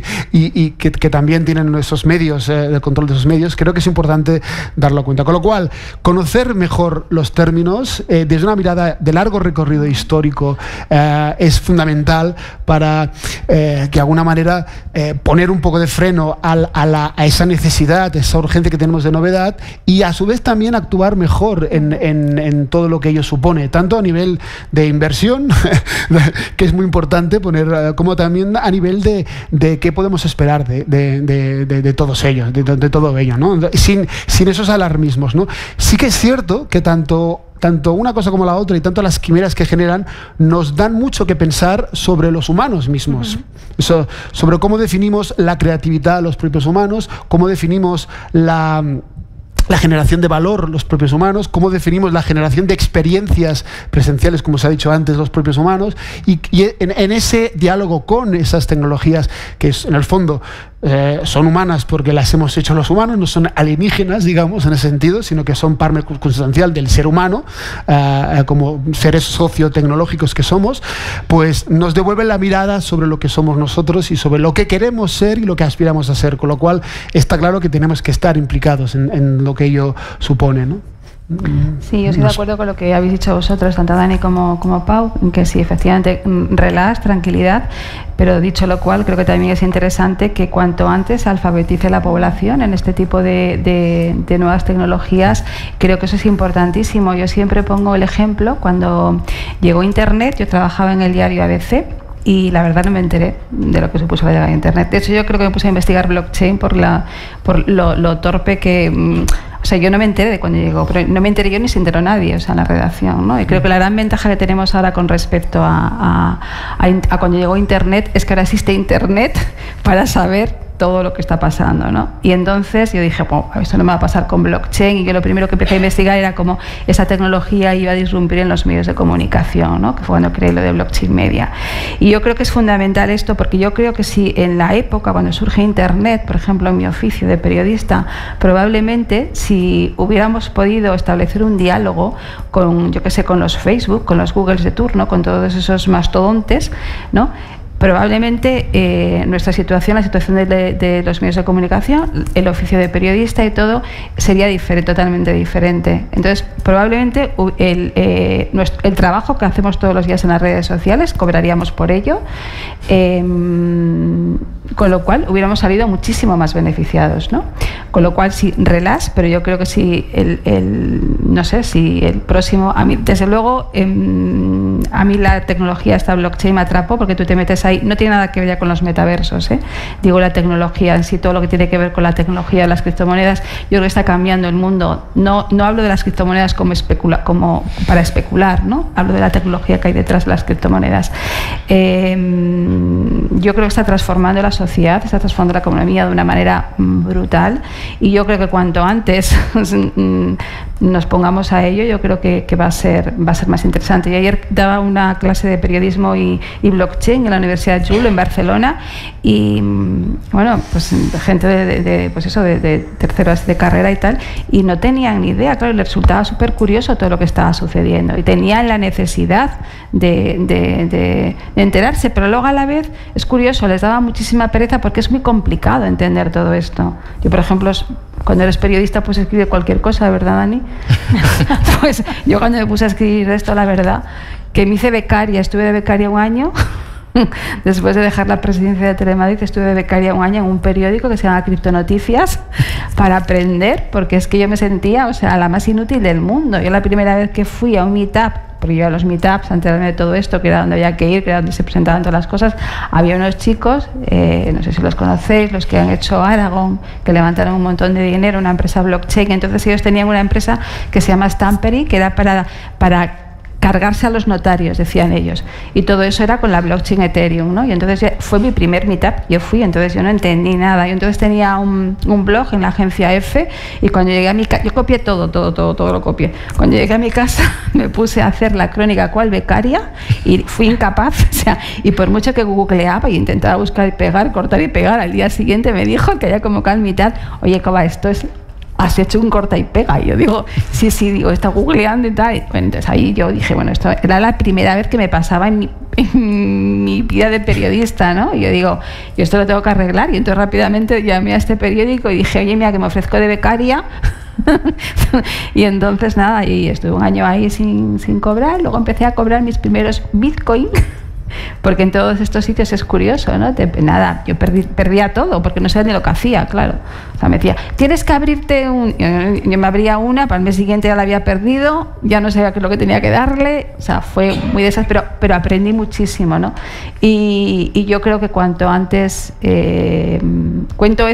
y que también tienen esos medios, el control de esos medios. Creo que es importante darlo cuenta. Con lo cual, conocer mejor los términos desde una mirada de largo recorrido histórico es fundamental para que de alguna manera poner un poco de freno a esa necesidad, esa urgencia que tenemos de novedad, y a su vez también actuar mejor en todo lo que ello supone, tanto a nivel de inversión, que es muy importante poner, como también a nivel de qué podemos esperar de todos ellos, de todo ello, ¿no? Sin esos alarmismos, ¿no? Sí que es cierto que tanto una cosa como la otra y tanto las quimeras que generan nos dan mucho que pensar sobre los humanos mismos, sobre cómo definimos la creatividad de los propios humanos, cómo definimos la generación de valor los propios humanos, cómo definimos la generación de experiencias presenciales, como se ha dicho antes, los propios humanos, y en ese diálogo con esas tecnologías que en el fondo son humanas porque las hemos hecho los humanos, no son alienígenas, digamos, en ese sentido, sino que son parte consustancial del ser humano, como seres sociotecnológicos que somos, pues nos devuelven la mirada sobre lo que somos nosotros y sobre lo que queremos ser y lo que aspiramos a ser, con lo cual está claro que tenemos que estar implicados en lo que ello supone, ¿no? Sí, yo estoy de acuerdo con lo que habéis dicho vosotros, tanto Dani como Pau, en que sí, efectivamente, relax, tranquilidad, pero dicho lo cual, creo que también es interesante que cuanto antes se alfabetice la población en este tipo de nuevas tecnologías. Creo que eso es importantísimo. Yo siempre pongo el ejemplo, cuando llegó Internet, yo trabajaba en el diario ABC, y la verdad no me enteré de lo que supuso la llegada de Internet. De hecho, yo creo que me puse a investigar blockchain por lo torpe que... O sea, yo no me enteré de cuando llegó, pero no me enteré yo ni se enteró nadie, o sea, en la redacción, ¿no? Y creo que la gran ventaja que tenemos ahora con respecto a cuando llegó Internet es que ahora existe Internet para saber todo lo que está pasando, ¿no? Y entonces yo dije, bueno, esto no me va a pasar con blockchain, y yo lo primero que empecé a investigar era cómo esa tecnología iba a disrumpir en los medios de comunicación, ¿no? Que fue cuando creé lo de blockchain media. Y yo creo que es fundamental esto, porque yo creo que si en la época, cuando surge Internet, por ejemplo, en mi oficio de periodista, probablemente si hubiéramos podido establecer un diálogo con, yo qué sé, con los Facebook, con los Googles de turno, con todos esos mastodontes, ¿no? Probablemente nuestra situación, la situación de los medios de comunicación, el oficio de periodista y todo, sería totalmente diferente. Entonces, probablemente el trabajo que hacemos todos los días en las redes sociales, cobraríamos por ello, con lo cual hubiéramos salido muchísimo más beneficiados, ¿no? Con lo cual, sí, relax, pero yo creo que si no sé, si el próximo... A mí, desde luego, a mí la tecnología, esta blockchain me atrapó, porque tú te metes ahí, no tiene nada que ver ya con los metaversos, digo, la tecnología en sí, todo lo que tiene que ver con la tecnología de las criptomonedas, yo creo que está cambiando el mundo. No hablo de las criptomonedas como para especular, ¿no? Hablo de la tecnología que hay detrás de las criptomonedas. Yo creo que está transformando la sociedad, está transformando la economía de una manera brutal, y yo creo que cuanto antes nos pongamos a ello, yo creo que va a ser más interesante. Y ayer daba una clase de periodismo y blockchain en la Universidad Jules en Barcelona, y bueno, pues gente de terceros de carrera y tal, y no tenían ni idea, claro, les resultaba súper curioso todo lo que estaba sucediendo, y tenían la necesidad de enterarse, pero luego a la vez es curioso, les daba muchísima pereza porque es muy complicado entender todo esto. Yo, por ejemplo, cuando eres periodista, pues escribe cualquier cosa, ¿verdad, Dani? Pues yo cuando me puse a escribir esto, la verdad, que me hice becaria, estuve de becaria un año. Después de dejar la presidencia de Telemadrid, estuve de becaria un año en un periódico que se llama Criptonoticias, para aprender, porque es que yo me sentía, o sea, la más inútil del mundo. Yo la primera vez que fui a un meetup, porque yo a los meetups, antes de todo esto, que era donde había que ir, que era donde se presentaban todas las cosas, había unos chicos, no sé si los conocéis, los que han hecho Aragon, que levantaron un montón de dinero, una empresa blockchain. Entonces ellos tenían una empresa que se llama Stampery, que era para cargarse a los notarios, decían ellos, y todo eso era con la blockchain Ethereum, ¿no? Y entonces fue mi primer meetup, yo fui, entonces yo no entendí nada. Yo entonces tenía un blog en la agencia F, y cuando llegué a mi casa, yo copié todo lo copié. Cuando llegué a mi casa me puse a hacer la crónica cual becaria y fui incapaz, o sea, y por mucho que googleaba y intentaba buscar y pegar, cortar y pegar, al día siguiente me dijo que había convocado el meetup, oye, Coba, esto es... has hecho un corta y pega. Y yo digo, sí, digo, está googleando y tal. Bueno, entonces ahí yo dije, bueno, esto era la primera vez que me pasaba en mi vida de periodista, ¿no? Y yo digo, yo esto lo tengo que arreglar. Y entonces rápidamente llamé a este periódico y dije, oye, mira, que me ofrezco de becaria. Y entonces nada, y estuve un año ahí sin cobrar. Luego empecé a cobrar mis primeros Bitcoin. Porque en todos estos sitios es curioso, ¿no? Nada, yo perdía todo porque no sabía ni lo que hacía, claro. O sea, me decía, tienes que abrirte un... Yo me abría una, para el mes siguiente ya la había perdido, ya no sabía qué es lo que tenía que darle, o sea, fue muy desastre, pero aprendí muchísimo, ¿no? Y yo creo que cuanto antes cuento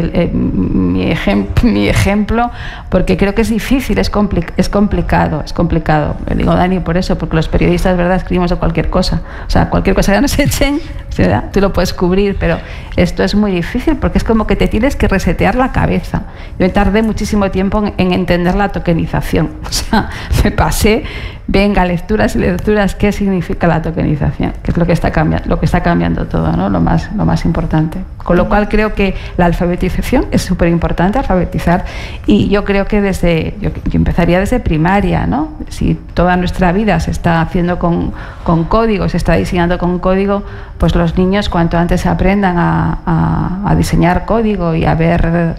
mi ejemplo, porque creo que es difícil, es complicado. Le digo, Dani, por eso, porque los periodistas, ¿verdad?, escribimos de cualquier cosa. O sea, cualquier cosa que nos echen, ¿verdad?, tú lo puedes cubrir, pero esto es muy difícil porque es como que te tienes que resetear la cabeza. Yo tardé muchísimo tiempo en entender la tokenización. O sea, me pasé, venga, lecturas y lecturas, ¿qué significa la tokenización? Que es lo que está cambiando todo, ¿no? Lo más importante. Con lo cual creo que la alfabetización es súper importante, alfabetizar, y yo creo que yo empezaría desde primaria, ¿no? Si toda nuestra vida se está haciendo con código, se está diseñando con código, pues los niños cuanto antes aprendan a diseñar código y a ver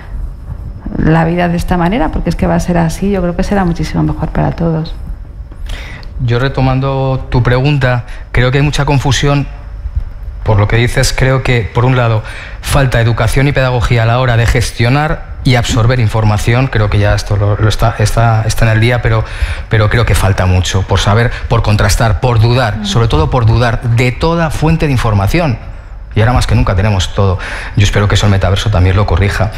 la vida de esta manera, porque es que va a ser así, yo creo que será muchísimo mejor para todos. Yo, retomando tu pregunta, creo que hay mucha confusión. Por lo que dices, creo que, por un lado, falta educación y pedagogía a la hora de gestionar y absorber información. Creo que ya esto está en el día, pero creo que falta mucho por saber, por contrastar, por dudar, sobre todo por dudar de toda fuente de información. Y ahora más que nunca tenemos todo. Yo espero que eso el metaverso también lo corrija.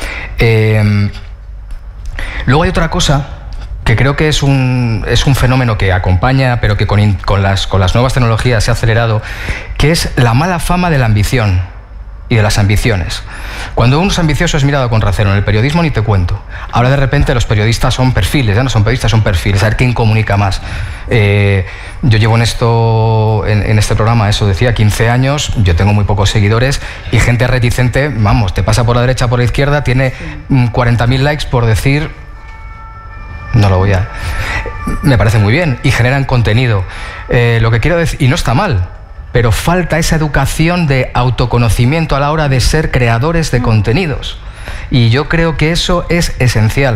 Luego hay otra cosa que creo que es un fenómeno que acompaña, pero que con las nuevas tecnologías se ha acelerado, que es la mala fama de la ambición y de las ambiciones. Cuando uno es ambicioso es mirado con recelo. En el periodismo ni te cuento. Ahora de repente los periodistas son perfiles, ya no son periodistas, son perfiles. A ver quién comunica más. Yo llevo en este programa, eso decía, 15 años, yo tengo muy pocos seguidores y gente reticente, vamos, te pasa por la derecha, por la izquierda, tiene 40.000 likes por decir... No lo voy a... Me parece muy bien y generan contenido. Lo que quiero decir, y no está mal, pero falta esa educación de autoconocimiento a la hora de ser creadores de contenidos. Y yo creo que eso es esencial.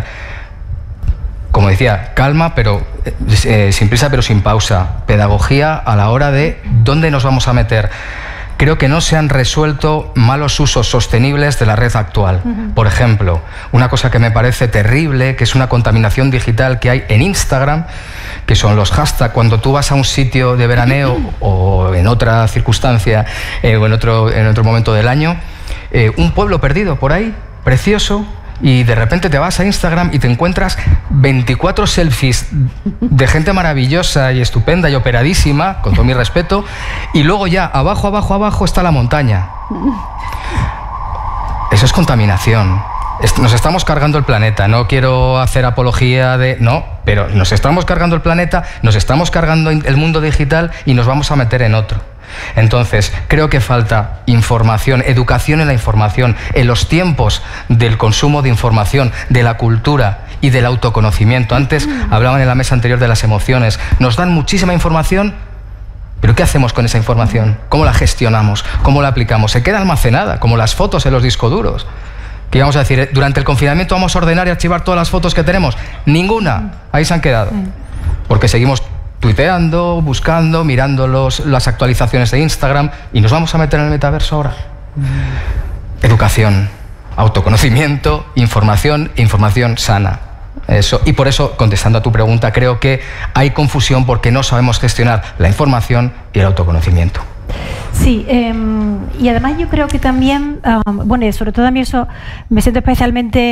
Como decía, calma, pero sin prisa, pero sin pausa. Pedagogía a la hora de dónde nos vamos a meter. Creo que no se han resuelto malos usos sostenibles de la red actual. Por ejemplo, una cosa que me parece terrible, que es una contaminación digital que hay en Instagram, que son los hashtags. Cuando tú vas a un sitio de veraneo o en otra circunstancia o en otro momento del año, un pueblo perdido por ahí, precioso, y de repente te vas a Instagram y te encuentras 24 selfies de gente maravillosa y estupenda y operadísima, con todo mi respeto, y luego ya abajo está la montaña. Eso es contaminación. Nos estamos cargando el planeta. No quiero hacer apología de... No, pero nos estamos cargando el planeta, nos estamos cargando el mundo digital y nos vamos a meter en otro. Entonces, creo que falta información, educación en la información, en los tiempos del consumo de información, de la cultura y del autoconocimiento. Antes hablaban en la mesa anterior de las emociones. Nos dan muchísima información, pero ¿qué hacemos con esa información? ¿Cómo la gestionamos? ¿Cómo la aplicamos? Se queda almacenada, como las fotos en los discos duros. ¿Qué vamos a decir? ¿Durante el confinamiento vamos a ordenar y archivar todas las fotos que tenemos? Ninguna. Ahí se han quedado. Porque seguimos tuiteando, buscando, mirando las actualizaciones de Instagram, y nos vamos a meter en el metaverso ahora. Educación, autoconocimiento, información sana. Eso. Y por eso, contestando a tu pregunta, creo que hay confusión porque no sabemos gestionar la información y el autoconocimiento. Sí, y además yo creo que también, bueno, y sobre todo a mí eso me siento especialmente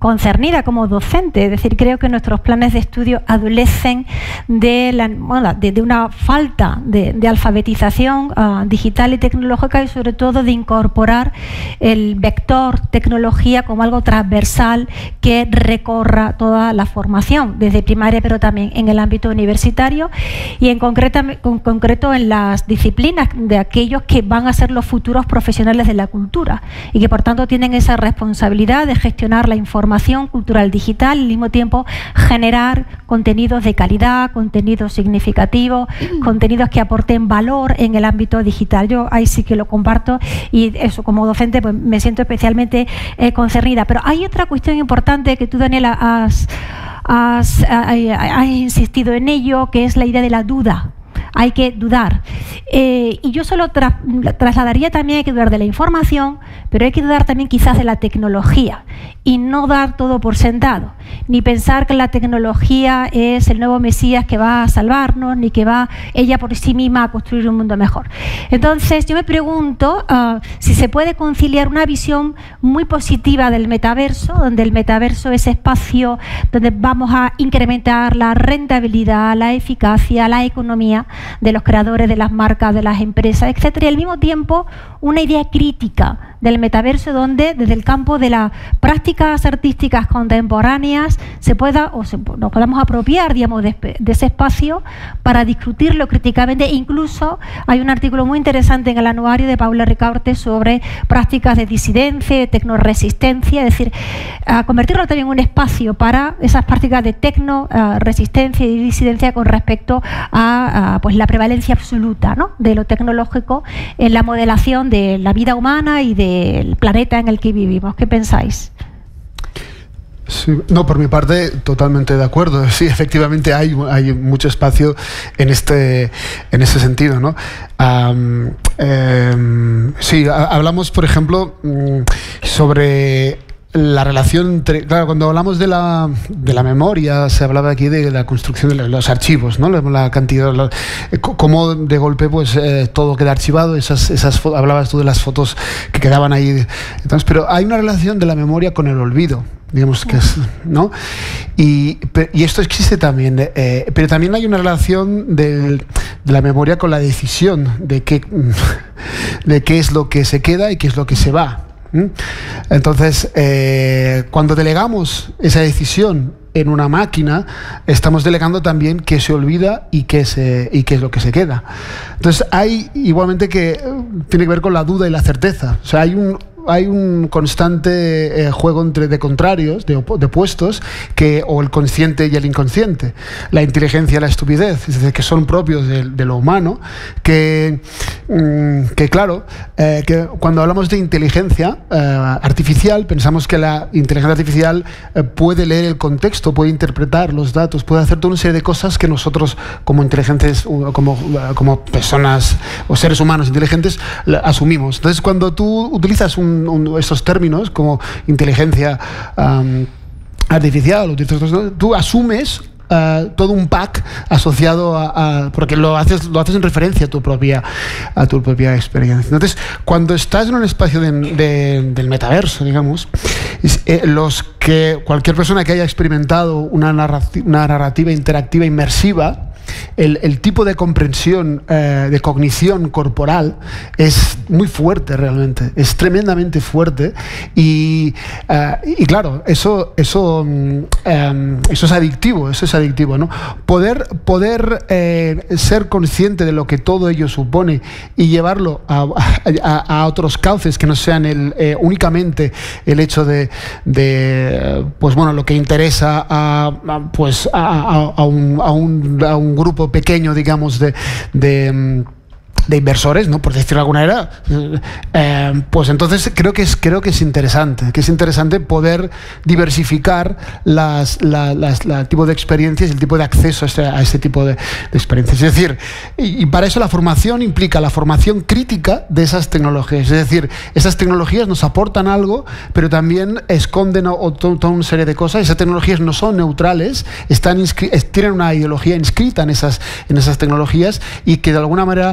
concernida como docente, es decir, creo que nuestros planes de estudio adolecen de una falta de alfabetización digital y tecnológica, y sobre todo de incorporar el vector tecnología como algo transversal que recorra toda la formación, desde primaria pero también en el ámbito universitario, y en concreto en las disciplinas de aquellos que van a ser los futuros profesionales de la cultura y que por tanto tienen esa responsabilidad de gestionar la información cultural digital y al mismo tiempo generar contenidos de calidad, contenidos significativos, contenidos que aporten valor en el ámbito digital. Yo ahí sí que lo comparto, y eso, como docente pues me siento especialmente concernida. Pero hay otra cuestión importante que tú, Daniela, has insistido en ello, que es la idea de la duda. Hay que dudar. Y yo solo trasladaría también, hay que dudar de la información, pero hay que dudar también quizás de la tecnología, y no dar todo por sentado, ni pensar que la tecnología es el nuevo Mesías que va a salvarnos, ni que va ella por sí misma a construir un mundo mejor. Entonces yo me pregunto si se puede conciliar una visión muy positiva del metaverso, donde el metaverso es espacio donde vamos a incrementar la rentabilidad, la eficacia, la economía de los creadores, de las marcas, de las empresas, etcétera, y al mismo tiempo una idea crítica del metaverso, donde desde el campo de las prácticas artísticas contemporáneas nos podamos apropiar, digamos, de ese espacio para discutirlo críticamente. E incluso hay un artículo muy interesante en el anuario de Paula Ricaurte sobre prácticas de disidencia, de tecnoresistencia, es decir, convertirlo también en un espacio para esas prácticas de tecnoresistencia y disidencia con respecto a pues la prevalencia absoluta, ¿no?, de lo tecnológico en la modelación de la vida humana y del planeta en el que vivimos. ¿Qué pensáis? Sí, no, por mi parte, totalmente de acuerdo. Sí, efectivamente hay mucho espacio en ese sentido, ¿no? Sí, hablamos, por ejemplo, sobre la relación entre, claro, cuando hablamos de la memoria, se hablaba aquí de la construcción de los archivos, ¿no? La cantidad, cómo de golpe pues todo queda archivado, hablabas tú de las fotos que quedaban ahí. Entonces, pero hay una relación de la memoria con el olvido, digamos que es, ¿no? Y esto existe también, pero también hay una relación de la memoria con la decisión de qué es lo que se queda y qué es lo que se va. Entonces, cuando delegamos esa decisión en una máquina, estamos delegando también qué se olvida y qué es lo que se queda. Entonces, hay igualmente que tiene que ver con la duda y la certeza. O sea, hay un constante juego de contrarios, de opuestos, o el consciente y el inconsciente, la inteligencia y la estupidez, es decir, que son propios de lo humano, que claro, que cuando hablamos de inteligencia artificial, pensamos que la inteligencia artificial puede leer el contexto, puede interpretar los datos, puede hacer toda una serie de cosas que nosotros como inteligentes, como personas o seres humanos inteligentes, asumimos. Entonces, cuando tú utilizas estos términos como inteligencia artificial, tú asumes todo un pack asociado porque lo haces en referencia a tu propia experiencia. Entonces, cuando estás en un espacio del metaverso, digamos, cualquier persona que haya experimentado una narrativa interactiva inmersiva, el tipo de comprensión, de cognición corporal es muy fuerte realmente, es tremendamente fuerte, y claro, eso es adictivo, ¿no? Poder ser consciente de lo que todo ello supone y llevarlo a otros cauces que no sean únicamente el hecho de pues bueno, lo que interesa a un grupo pequeño, digamos, de inversores, ¿no?, por decirlo de alguna manera, pues entonces creo que es interesante poder diversificar el tipo de experiencias y el tipo de acceso a este tipo de experiencias. Es decir, y para eso la formación implica la formación crítica de esas tecnologías. Es decir, esas tecnologías nos aportan algo, pero también esconden toda una serie de cosas. Esas tecnologías no son neutrales, tienen una ideología inscrita en esas tecnologías, y que de alguna manera las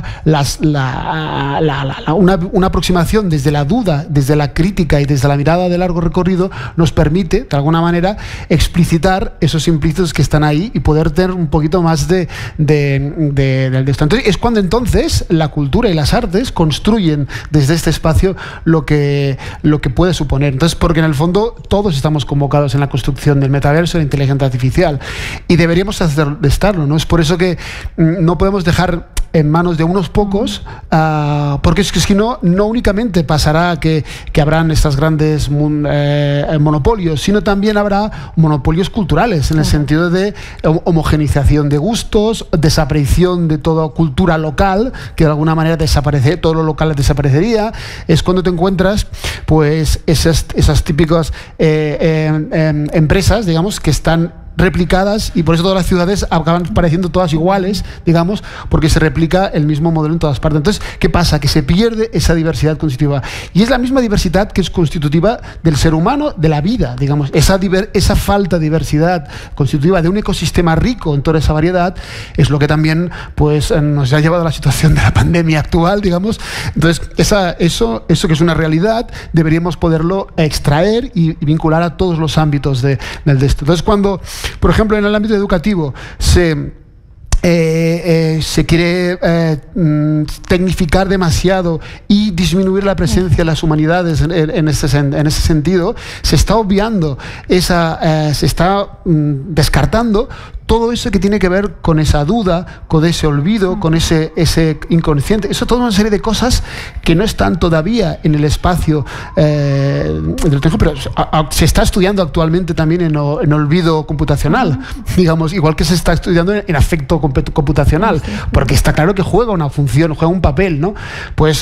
una aproximación desde la duda, desde la crítica y desde la mirada de largo recorrido nos permite, de alguna manera, explicitar esos implícitos que están ahí y poder tener un poquito más de esto. Entonces, es cuando entonces la cultura y las artes construyen desde este espacio lo que puede suponer. Entonces, porque en el fondo todos estamos convocados en la construcción del metaverso, de la inteligencia artificial, y deberíamos estarlo, ¿no? Es por eso que no podemos dejar en manos de unos pocos, porque es que si no únicamente pasará que habrán estas grandes monopolios, sino también habrá monopolios culturales, en el sentido de homogenización de gustos, desaparición de toda cultura local, que de alguna manera desaparece, todo lo local desaparecería. Es cuando te encuentras pues esas típicas empresas, digamos, que están replicadas, y por eso todas las ciudades acaban pareciendo todas iguales, digamos, porque se replica el mismo modelo en todas partes. Entonces, ¿qué pasa? Que se pierde esa diversidad constitutiva, y es la misma diversidad que es constitutiva del ser humano, de la vida, digamos. Esa falta de diversidad constitutiva de un ecosistema rico en toda esa variedad es lo que también pues nos ha llevado a la situación de la pandemia actual, digamos. Entonces, eso que es una realidad deberíamos poderlo extraer y vincular a todos los ámbitos de esto. Entonces, cuando, por ejemplo, en el ámbito educativo se quiere tecnificar demasiado y disminuir la presencia de las humanidades en ese sentido, se está obviando, se está descartando todo eso que tiene que ver con esa duda, con ese olvido, con ese inconsciente. Eso, toda una serie de cosas que no están todavía en el espacio del tiempo, pero se está estudiando actualmente también en olvido computacional, digamos, igual que se está estudiando en afecto computacional, porque está claro que juega una función, juega un papel, ¿no? Pues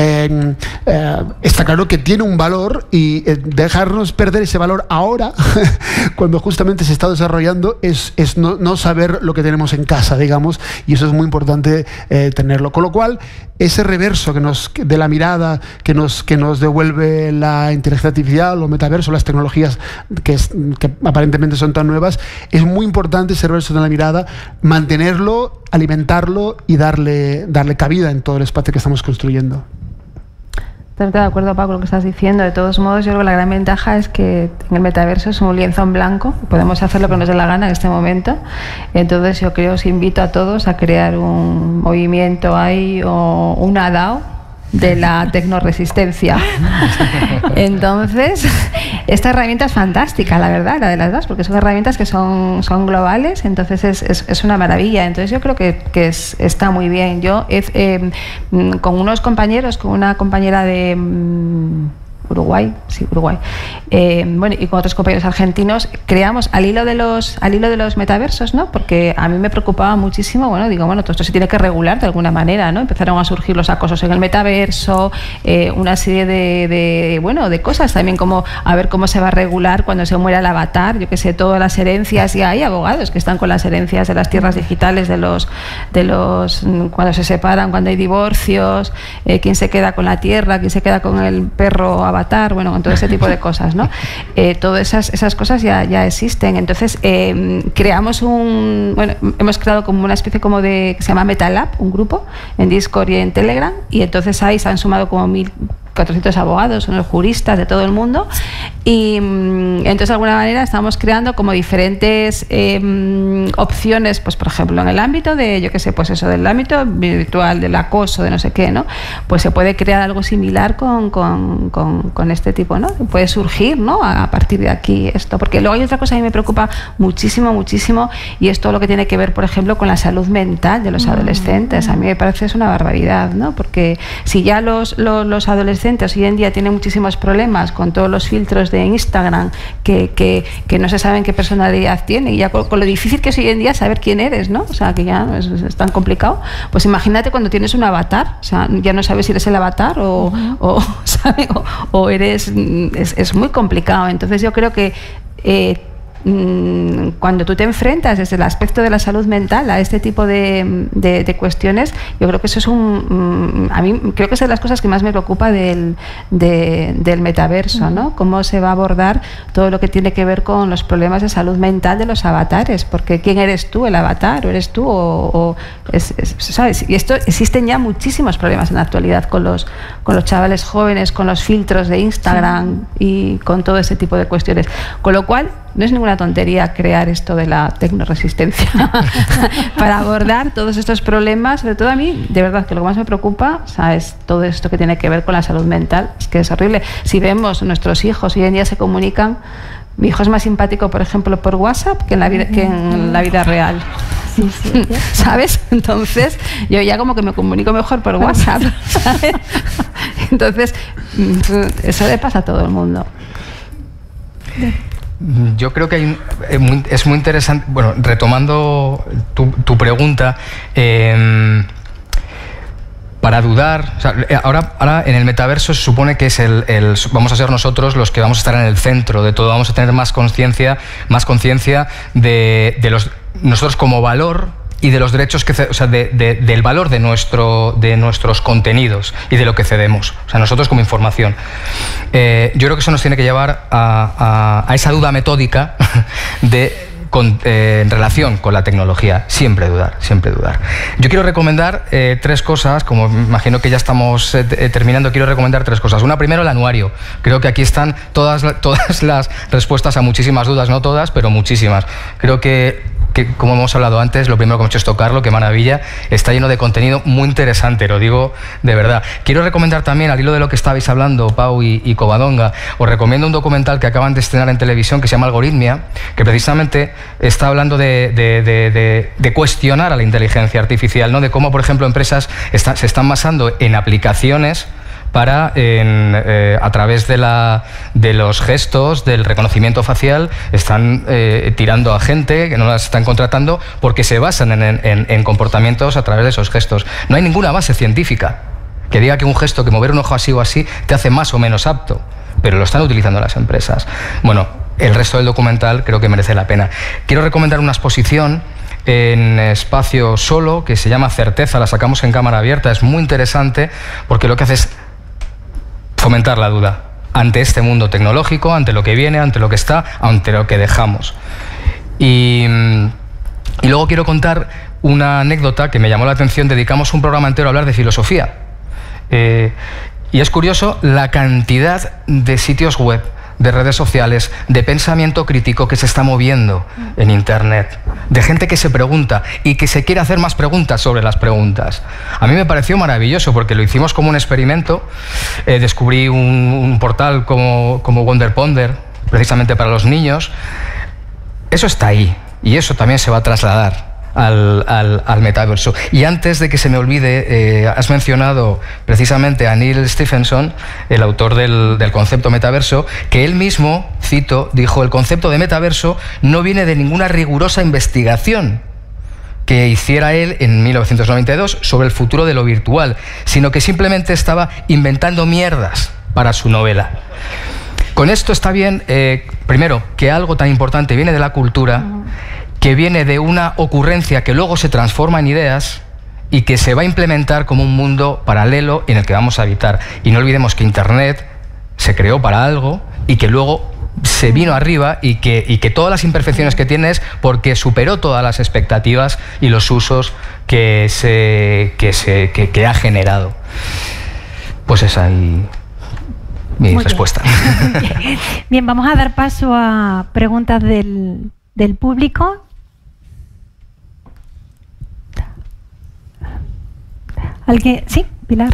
está claro que tiene un valor, y dejarnos perder ese valor ahora, cuando justamente se está desarrollando, es no saber lo que tenemos en casa, digamos, y eso es muy importante tenerlo. Con lo cual, ese reverso de la mirada que nos devuelve la inteligencia artificial, los metaversos, las tecnologías que aparentemente son tan nuevas, es muy importante ese reverso de la mirada, mantenerlo, alimentarlo y darle cabida en todo el espacio que estamos construyendo. Estoy de acuerdo, Paco, con lo que estás diciendo. De todos modos, yo creo que la gran ventaja es que en el metaverso es un lienzo en blanco, podemos hacer lo que nos dé la gana en este momento. Entonces, yo creo, os invito a todos a crear un movimiento ahí, o una DAO de la tecnoresistencia. Entonces, esta herramienta es fantástica, la verdad, la de las DAOs, porque son herramientas que son globales, entonces es una maravilla. Entonces, yo creo que está muy bien. Yo con unos compañeros, con una compañera de Uruguay, bueno, y con otros compañeros argentinos, creamos al hilo de los metaversos, ¿no? Porque a mí me preocupaba muchísimo, bueno, todo esto se tiene que regular de alguna manera, ¿no? Empezaron a surgir los acosos en el metaverso, una serie de cosas también, como a ver cómo se va a regular cuando se muera el avatar, yo qué sé, todas las herencias, y hay abogados que están con las herencias de las tierras digitales de los cuando se separan, cuando hay divorcios, quién se queda con la tierra, quién se queda con el perro avatar, bueno, con todo ese tipo de cosas, ¿no? Todas esas cosas ya existen. Entonces, hemos creado como una especie como que se llama MetaLab, un grupo en Discord y en Telegram, y entonces ahí se han sumado como 1.400 abogados, unos juristas de todo el mundo, y entonces de alguna manera estamos creando como diferentes opciones, pues por ejemplo en el ámbito de, yo qué sé, pues eso, del ámbito virtual, del acoso, de no sé qué, ¿no? Pues se puede crear algo similar con este tipo, ¿no? Puede surgir, ¿no? A partir de aquí esto, porque luego hay otra cosa que me preocupa muchísimo, y es todo lo que tiene que ver, por ejemplo, con la salud mental de los adolescentes. A mí me parece es una barbaridad, ¿no? Porque si ya los adolescentes hoy en día tienen muchísimos problemas con todos los filtros de Instagram que no se saben qué personalidad tiene, y ya con lo difícil que es hoy en día saber quién eres, ¿no? O sea, que ya es tan complicado. Pues imagínate cuando tienes un avatar, o sea, ya no sabes si eres el avatar o eres... Es muy complicado. Entonces yo creo que cuando tú te enfrentas desde el aspecto de la salud mental a este tipo de cuestiones, yo creo que eso es a mí creo que es de las cosas que más me preocupa del metaverso, ¿no? Cómo se va a abordar todo lo que tiene que ver con los problemas de salud mental de los avatares, porque ¿quién eres tú, el avatar? ¿O eres tú? ¿Sabes? Y esto existen ya muchísimos problemas en la actualidad con los chavales jóvenes, con los filtros de Instagram y con todo ese tipo de cuestiones. Con lo cual, no es ninguna tontería crear esto de la tecnoresistencia para abordar todos estos problemas. Sobre todo a mí, de verdad, que lo que más me preocupa, es todo esto que tiene que ver con la salud mental. Es que es horrible. Si vemos nuestros hijos hoy en día se comunican, mi hijo es más simpático, por ejemplo, por WhatsApp que en la vida real. Sí, sí. ¿Sabes? Entonces, yo ya como que me comunico mejor por WhatsApp, ¿sabes? Entonces, eso le pasa a todo el mundo. Yo creo que es muy interesante, bueno, retomando tu pregunta, para dudar, o sea, ahora en el metaverso se supone que es vamos a ser nosotros los que vamos a estar en el centro de todo, vamos a tener más conciencia de nosotros como valor y de los derechos del valor de nuestros contenidos y de lo que cedemos, o sea, nosotros como información. Yo creo que eso nos tiene que llevar a esa duda metódica en relación con la tecnología. Siempre dudar, siempre dudar. Yo quiero recomendar 3 cosas, como me imagino que ya estamos terminando, quiero recomendar 3 cosas. Una, primero, el anuario. Creo que aquí están todas las respuestas a muchísimas dudas, no todas, pero muchísimas. Creo que como hemos hablado antes, lo primero que hemos hecho es tocarlo, qué maravilla, está lleno de contenido muy interesante, lo digo de verdad. Quiero recomendar también, al hilo de lo que estabais hablando, Pau y Covadonga, os recomiendo un documental que acaban de estrenar en televisión que se llama Algoritmia, que precisamente está hablando de cuestionar a la inteligencia artificial, ¿no? De cómo, por ejemplo, empresas se están basando en aplicaciones para, a través de los gestos, del reconocimiento facial, están tirando a gente que no las están contratando porque se basan en comportamientos a través de esos gestos. No hay ninguna base científica que diga que un gesto, que mover un ojo así o así, te hace más o menos apto, pero lo están utilizando las empresas. Bueno, el resto del documental creo que merece la pena. Quiero recomendar una exposición en Espacio Solo que se llama Certeza, la sacamos en cámara abierta, es muy interesante porque lo que hace es fomentar la duda ante este mundo tecnológico, ante lo que viene, ante lo que está, ante lo que dejamos. Y luego quiero contar una anécdota que me llamó la atención. Dedicamos un programa entero a hablar de filosofía. Y es curioso la cantidad de sitios web, de redes sociales, de pensamiento crítico que se está moviendo en Internet, de gente que se pregunta y que se quiere hacer más preguntas sobre las preguntas. A mí me pareció maravilloso porque lo hicimos como un experimento. Descubrí un portal como Wonder Ponder, precisamente para los niños. Eso está ahí y eso también se va a trasladar al metaverso. Y antes de que se me olvide, has mencionado precisamente a Neil Stephenson, el autor del concepto metaverso, que él mismo, cito, dijo: el concepto de metaverso no viene de ninguna rigurosa investigación que hiciera él en 1992 sobre el futuro de lo virtual, sino que simplemente estaba inventando mierdas para su novela. Con esto está bien, primero, que algo tan importante viene de la cultura, que viene de una ocurrencia que luego se transforma en ideas y que se va a implementar como un mundo paralelo en el que vamos a habitar. Y no olvidemos que Internet se creó para algo y que luego se vino arriba y que todas las imperfecciones que tiene es porque superó todas las expectativas y los usos que ha generado. Pues esa es mi respuesta. Bien, vamos a dar paso a preguntas del público. ¿Alguien? Sí, Pilar.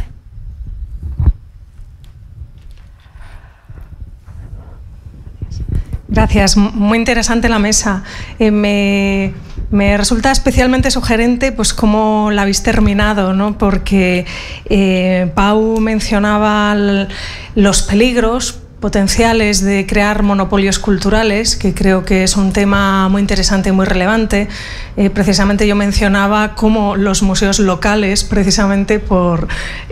Gracias, muy interesante la mesa. Me resulta especialmente sugerente pues cómo la habéis terminado, ¿no? Porque Pau mencionaba los peligros, potenciales de crear monopolios culturales, que creo que es un tema muy interesante y muy relevante. Precisamente yo mencionaba cómo los museos locales, precisamente por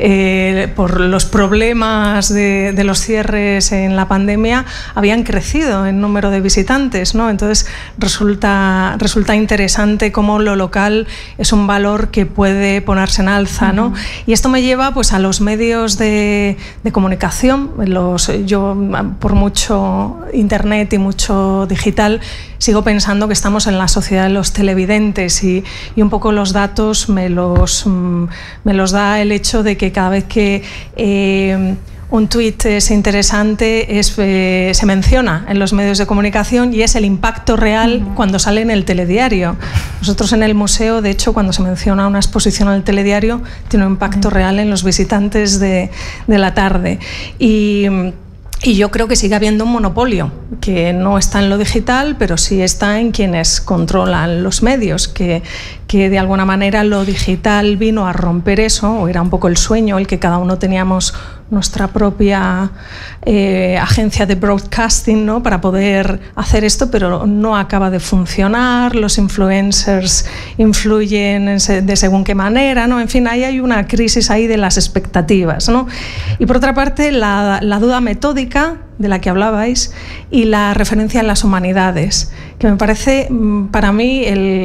los problemas de los cierres en la pandemia, habían crecido en número de visitantes, ¿no? Entonces resulta interesante cómo lo local es un valor que puede ponerse en alza, ¿no? Y esto me lleva pues a los medios de comunicación. Yo por mucho internet y mucho digital sigo pensando que estamos en la sociedad de los televidentes y un poco los datos me los da el hecho de que cada vez que un tuit es interesante, se menciona en los medios de comunicación y es el impacto real cuando sale en el telediario. Nosotros en el museo, de hecho, cuando se menciona una exposición en el telediario, tiene un impacto real en los visitantes de la tarde. Y yo creo que sigue habiendo un monopolio, que no está en lo digital, pero sí está en quienes controlan los medios, que de alguna manera lo digital vino a romper eso, o era un poco el sueño, el que cada uno teníamos nuestra propia agencia de broadcasting, ¿no?, para poder hacer esto, pero no acaba de funcionar, los influencers influyen de según qué manera, ¿no? En fin, ahí hay una crisis ahí de las expectativas, ¿no? Y por otra parte, la duda metódica de la que hablabais y la referencia a las humanidades, que me parece para mí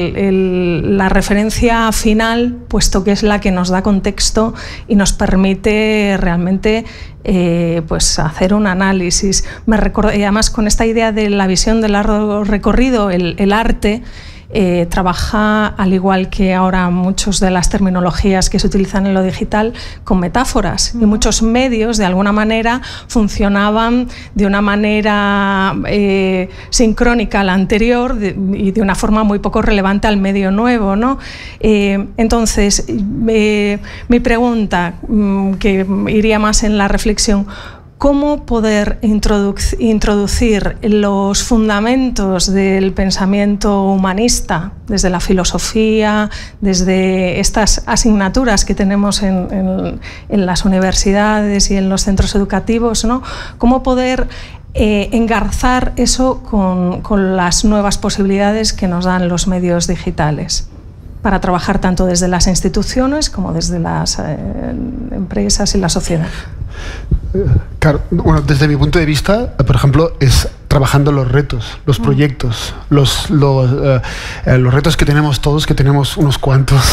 la referencia final, puesto que es la que nos da contexto y nos permite realmente pues hacer un análisis. Además, con esta idea de la visión del largo recorrido, el arte trabaja, al igual que ahora muchas de las terminologías que se utilizan en lo digital, con metáforas, y muchos medios de alguna manera funcionaban de una manera sincrónica a la anterior y de una forma muy poco relevante al medio nuevo, ¿no? Entonces, mi pregunta, que iría más en la reflexión: ¿cómo poder introducir los fundamentos del pensamiento humanista desde la filosofía, desde estas asignaturas que tenemos en las universidades y en los centros educativos, ¿no? ¿Cómo poder engarzar eso con las nuevas posibilidades que nos dan los medios digitales, para trabajar tanto desde las instituciones como desde las empresas y la sociedad? Claro, bueno, desde mi punto de vista, por ejemplo, es trabajando los retos, los proyectos, los retos que tenemos todos, que tenemos unos cuantos,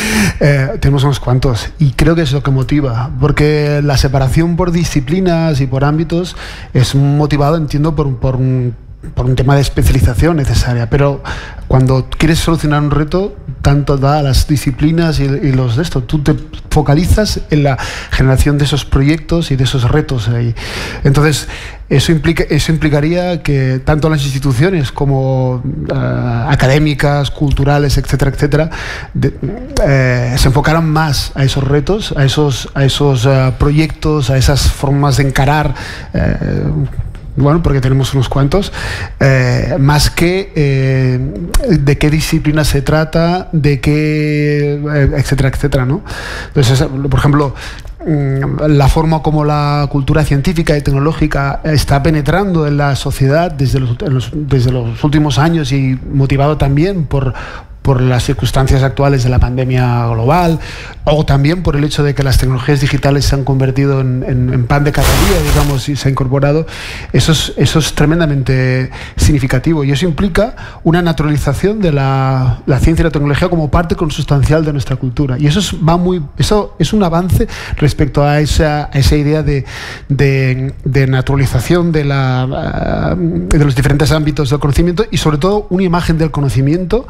y creo que es lo que motiva, porque la separación por disciplinas y por ámbitos es motivado, entiendo, por un tema de especialización necesaria, pero cuando quieres solucionar un reto, tanto da a las disciplinas y los de esto, tú te focalizas en la generación de esos proyectos y de esos retos ahí. Entonces, eso implicaría que tanto las instituciones como académicas, culturales, etcétera, etcétera, se enfocaran más a esos retos, a esos proyectos, a esas formas de encarar. Bueno, porque tenemos unos cuantos, más que de qué disciplina se trata, de qué, etcétera, etcétera, ¿no? Entonces, por ejemplo, la forma como la cultura científica y tecnológica está penetrando en la sociedad desde los últimos años, y motivado también por las circunstancias actuales de la pandemia global, o también por el hecho de que las tecnologías digitales se han convertido en pan de cada día, digamos, y se ha incorporado. Eso es tremendamente significativo, y eso implica una naturalización de la ciencia y la tecnología como parte consustancial de nuestra cultura, y eso es un avance respecto a esa idea de naturalización de los diferentes ámbitos del conocimiento, y sobre todo una imagen del conocimiento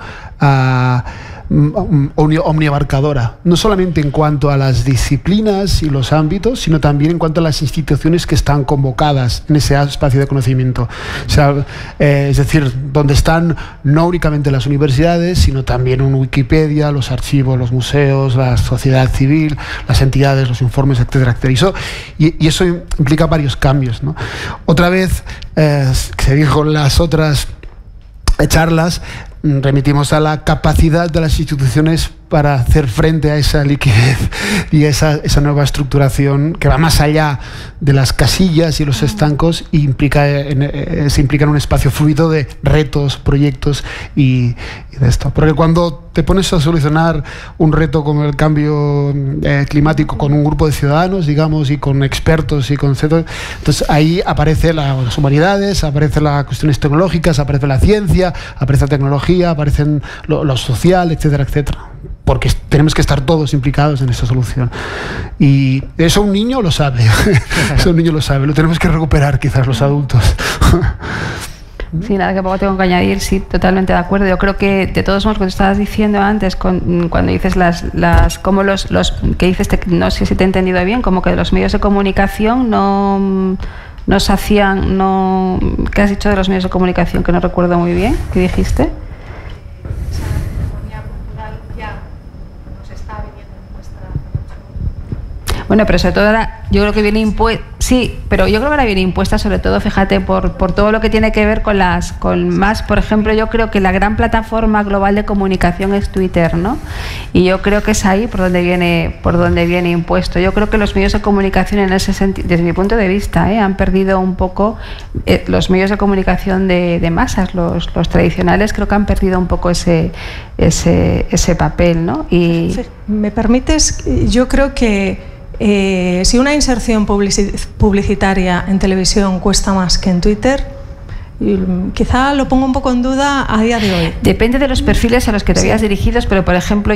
omniabarcadora, no solamente en cuanto a las disciplinas y los ámbitos, sino también en cuanto a las instituciones que están convocadas en ese espacio de conocimiento. O sea, es decir, donde están no únicamente las universidades, sino también un Wikipedia, los archivos, los museos, la sociedad civil, las entidades, los informes, etcétera, etcétera. Y eso implica varios cambios, ¿no? Otra vez, se dijo en las otras charlas, remitimos a la capacidad de las instituciones para hacer frente a esa liquidez y esa nueva estructuración que va más allá de las casillas y los estancos y se implica en un espacio fluido de retos, proyectos y de esto. Porque cuando te pones a solucionar un reto como el cambio climático con un grupo de ciudadanos, digamos, y con expertos y conceptos, entonces ahí aparecen las humanidades, aparecen las cuestiones tecnológicas, aparece la ciencia, aparece la tecnología, aparecen lo social, etcétera, etcétera. Porque tenemos que estar todos implicados en esa solución. Y eso un niño lo sabe. Eso un niño lo sabe. Lo tenemos que recuperar quizás los adultos. Sí, nada que poco tengo que añadir, sí, totalmente de acuerdo. Yo creo que de todos modos, lo que estabas diciendo antes, cuando dices como los que dices, no sé si te he entendido bien, como que los medios de comunicación no se hacían, ¿qué has dicho de los medios de comunicación? Que no recuerdo muy bien, ¿qué dijiste? Bueno, pero sobre todo ahora yo creo que viene impuesta, sí, pero yo creo que ahora viene impuesta sobre todo, fíjate, por todo lo que tiene que ver con más, por ejemplo, yo creo que la gran plataforma global de comunicación es Twitter, ¿no? Y yo creo que es ahí por donde viene impuesto. Yo creo que los medios de comunicación en ese sentido, desde mi punto de vista, han perdido un poco los medios de comunicación de masas, los tradicionales, creo que han perdido un poco ese papel, ¿no? Y ¿me permites? Yo creo que si una inserción publicitaria en televisión cuesta más que en Twitter, quizá lo pongo un poco en duda a día de hoy. Depende de los perfiles a los que te habías dirigido, pero por ejemplo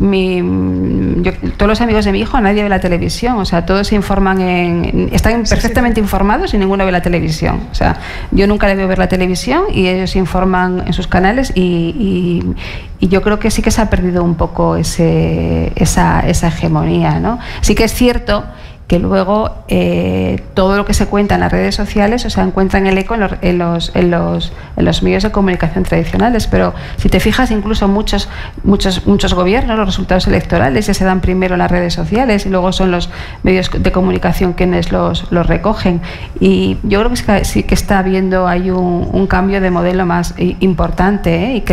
todos los amigos de mi hijo, nadie ve la televisión, o sea, todos se informan están perfectamente informados y ninguno ve la televisión. O sea, yo nunca le veo ver la televisión y ellos se informan en sus canales y yo creo que sí que se ha perdido un poco esa hegemonía, ¿no? Sí que es cierto que luego todo lo que se cuenta en las redes sociales, o sea, encuentran el eco en los medios de comunicación tradicionales, pero si te fijas, incluso muchos gobiernos, los resultados electorales ya se dan primero en las redes sociales y luego son los medios de comunicación quienes los recogen. Y yo creo que sí que está habiendo hay un cambio de modelo más importante, y que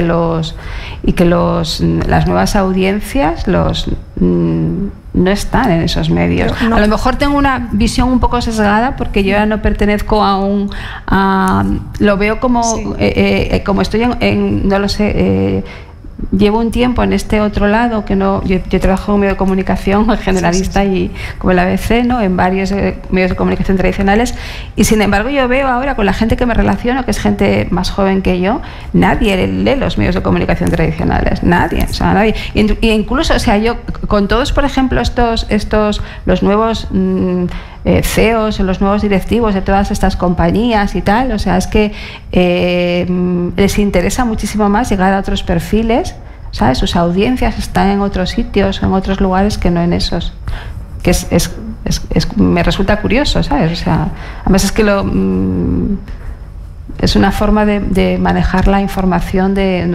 las nuevas audiencias no están en esos medios. No. A lo mejor tengo una visión un poco sesgada porque yo ya no pertenezco lo veo como como estoy no lo sé, llevo un tiempo en este otro lado que no, yo trabajo en un medio de comunicación generalista, sí. Y como el ABC, ¿no? En varios medios de comunicación tradicionales, y sin embargo yo veo ahora con la gente que me relaciono, que es gente más joven que yo, nadie lee los medios de comunicación tradicionales, nadie, o sea, nadie. Y incluso, o sea, yo con todos, por ejemplo, los nuevos CEOs, los nuevos directivos de todas estas compañías y tal, o sea, es que les interesa muchísimo más llegar a otros perfiles, ¿sabes? Sus audiencias están en otros sitios, en otros lugares que no en esos. Que me resulta curioso, ¿sabes? O sea, además es que es una forma de manejar la información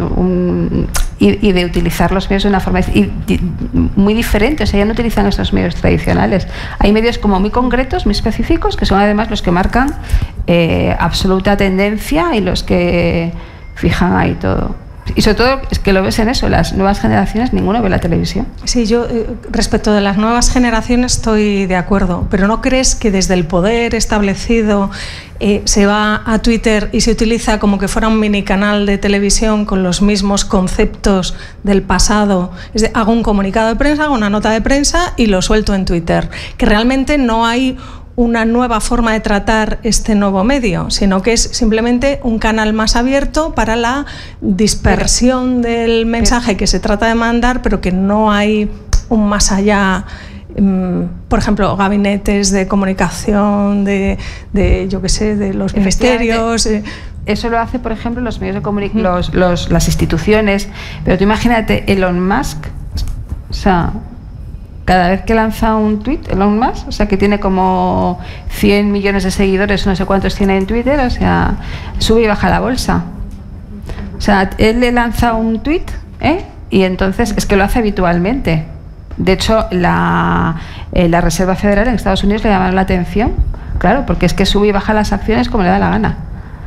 y de utilizar los medios de una forma muy diferente. O sea, ya no utilizan esos medios tradicionales. Hay medios como muy concretos, muy específicos, que son además los que marcan absoluta tendencia y los que fijan ahí todo. Y sobre todo es que lo ves en eso, las nuevas generaciones, ninguno ve la televisión. Sí, yo respecto de las nuevas generaciones estoy de acuerdo, pero ¿no crees que desde el poder establecido se va a Twitter y se utiliza como que fuera un mini canal de televisión con los mismos conceptos del pasado? Es decir, hago un comunicado de prensa, hago una nota de prensa y lo suelto en Twitter, que realmente no hay una nueva forma de tratar este nuevo medio, sino que es simplemente un canal más abierto para la dispersión del mensaje que se trata de mandar, pero que no hay un más allá. Por ejemplo, gabinetes de comunicación yo qué sé, de los ministerios. Eso lo hace, por ejemplo, los medios de comunicación, las instituciones. Pero tú imagínate, Elon Musk, o sea, cada vez que lanza un tweet, Elon Musk, o sea, que tiene como 100 millones de seguidores, no sé cuántos tiene en Twitter, o sea, sube y baja la bolsa. O sea, él le lanza un tweet, y entonces es que lo hace habitualmente. De hecho, la Reserva Federal en Estados Unidos le llamaron la atención, claro, porque es que sube y baja las acciones como le da la gana.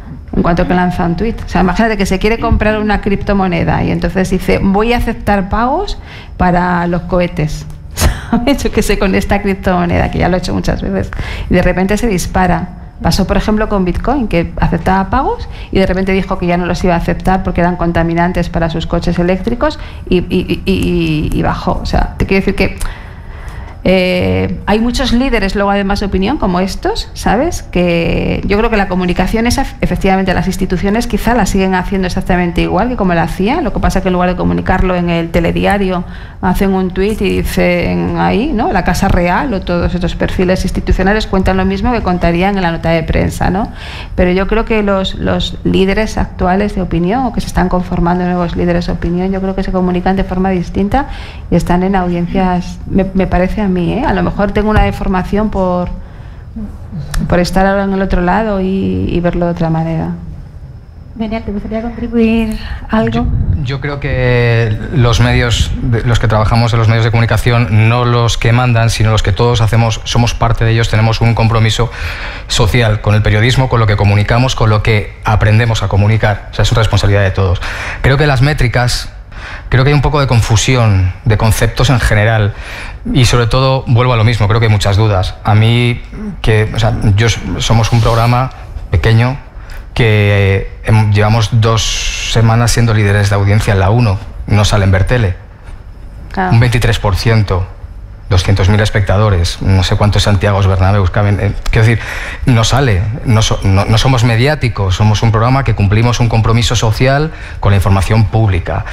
cuanto que lanza un tuit. O sea, imagínate que se quiere comprar una criptomoneda y entonces dice, voy a aceptar pagos para los cohetes. ¿Sabes? Yo que sé, con esta criptomoneda, que ya lo he hecho muchas veces. Y de repente se dispara. Pasó, por ejemplo, con Bitcoin, que aceptaba pagos y de repente dijo que ya no los iba a aceptar porque eran contaminantes para sus coches eléctricos y bajó. O sea, te quiero decir que hay muchos líderes luego además de opinión como estos, ¿sabes? Que yo creo que la comunicación esa, efectivamente las instituciones quizá la siguen haciendo exactamente igual que como la hacía, lo que pasa que en lugar de comunicarlo en el telediario hacen un tuit y dicen ahí, ¿no? La Casa Real o todos estos perfiles institucionales cuentan lo mismo que contarían en la nota de prensa, ¿no? Pero yo creo que los líderes actuales de opinión o que se están conformando nuevos líderes de opinión, yo creo que se comunican de forma distinta y están en audiencias, me parece a mí, ¿eh? A lo mejor tengo una deformación por estar ahora en el otro lado y verlo de otra manera. Daniel, ¿te gustaría contribuir algo? Yo creo que los medios, los que trabajamos en los medios de comunicación, no los que mandan, sino los que todos hacemos, somos parte de ellos, tenemos un compromiso social con el periodismo, con lo que comunicamos, con lo que aprendemos a comunicar. O sea, es una responsabilidad de todos. Creo que las métricas, creo que hay un poco de confusión de conceptos en general y sobre todo, vuelvo a lo mismo, creo que hay muchas dudas. A mí, somos un programa pequeño que llevamos 2 semanas siendo líderes de audiencia en la 1, no sale en Bertele. Un 23%, 200.000 espectadores, no sé cuántos Santiagos Bernabéus caben. Quiero decir, no sale, no somos mediáticos, somos un programa que cumplimos un compromiso social con la información pública.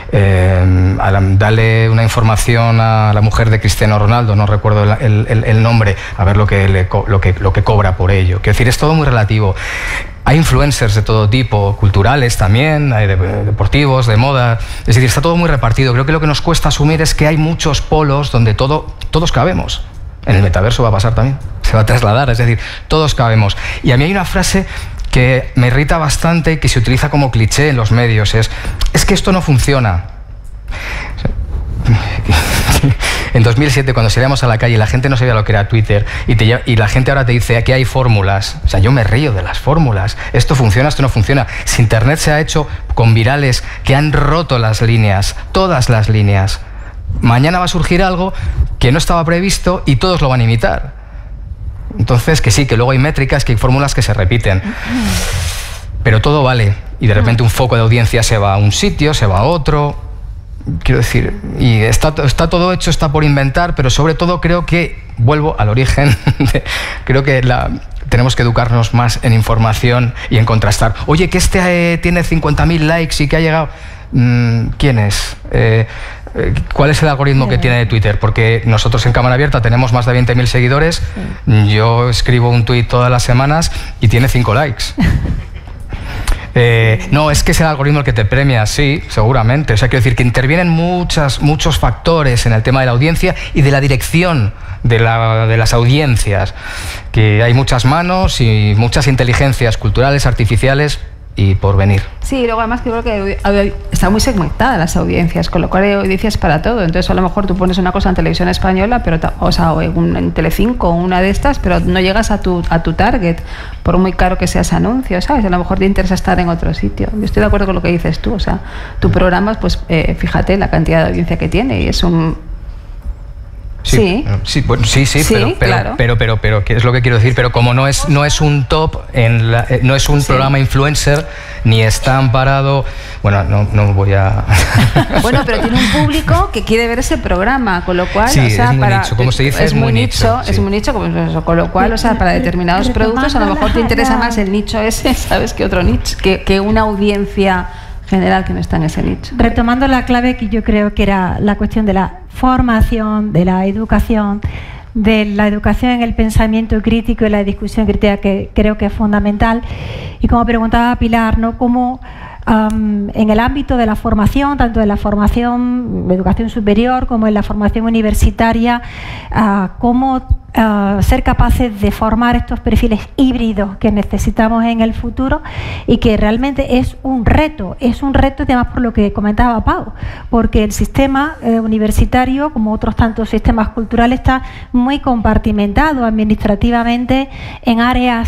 Dale una información a la mujer de Cristiano Ronaldo, no recuerdo el nombre, a ver lo que cobra por ello. Quiero decir, es todo muy relativo. Hay influencers de todo tipo, culturales también, hay deportivos, de moda. Es decir, está todo muy repartido. Creo que lo que nos cuesta asumir es que hay muchos polos donde todos cabemos. En el metaverso va a pasar también, se va a trasladar, es decir, todos cabemos. Y a mí hay una frase que me irrita bastante y que se utiliza como cliché en los medios, es que esto no funciona. En 2007, cuando salíamos a la calle, la gente no sabía lo que era Twitter y la gente ahora te dice que hay fórmulas. O sea, yo me río de las fórmulas. Esto funciona, esto no funciona. Si Internet se ha hecho con virales que han roto las líneas, todas las líneas, mañana va a surgir algo que no estaba previsto y todos lo van a imitar. Entonces, que sí, que luego hay métricas, que hay fórmulas que se repiten. Pero todo vale. Y de repente un foco de audiencia se va a un sitio, se va a otro. Quiero decir, y está todo hecho, está por inventar, pero sobre todo creo que, vuelvo al origen, creo que tenemos que educarnos más en información y en contrastar. Oye, que tiene 50.000 likes y que ha llegado... ¿Quién es? ¿Cuál es el algoritmo que tiene de Twitter? Porque nosotros en Cámara Abierta tenemos más de 20.000 seguidores, yo escribo un tuit todas las semanas y tiene 5 likes. No, es que es el algoritmo el que te premia, sí, seguramente. O sea, quiero decir que intervienen muchos factores en el tema de la audiencia y de la dirección de las audiencias. Que hay muchas manos y muchas inteligencias culturales, artificiales y por venir. Sí, y luego además creo que está muy segmentada las audiencias, con lo cual hay audiencias para todo. Entonces a lo mejor tú pones una cosa en televisión española, pero o en Telecinco o una de estas, pero no llegas a tu target, por muy caro que sea ese anuncio, ¿sabes? A lo mejor te interesa estar en otro sitio. Yo estoy de acuerdo con lo que dices tú, o sea, tu programa, pues fíjate la cantidad de audiencia que tiene y es un... Sí, claro. pero ¿qué es lo que quiero decir? Pero como no es un top, no es un programa influencer, ni está amparado... Bueno, no voy a... Bueno, pero tiene un público que quiere ver ese programa, con lo cual... Sí, o sea, es muy nicho, como se dice, es muy nicho. Es muy nicho, con lo cual, o sea, para determinados productos a lo mejor te interesa más el nicho ese, ¿sabes? Que otro nicho, que una audiencia general que no está en ese nicho. Retomando la clave que yo creo que era la cuestión de la formación, de la educación en el pensamiento crítico y la discusión crítica, que creo que es fundamental. Y como preguntaba Pilar, ¿no? Cómo en el ámbito de la formación, tanto de la formación de educación superior como en la formación universitaria, cómo ser capaces de formar estos perfiles híbridos que necesitamos en el futuro y que realmente es un reto además por lo que comentaba Pau, porque el sistema universitario, como otros tantos sistemas culturales, está muy compartimentado administrativamente en áreas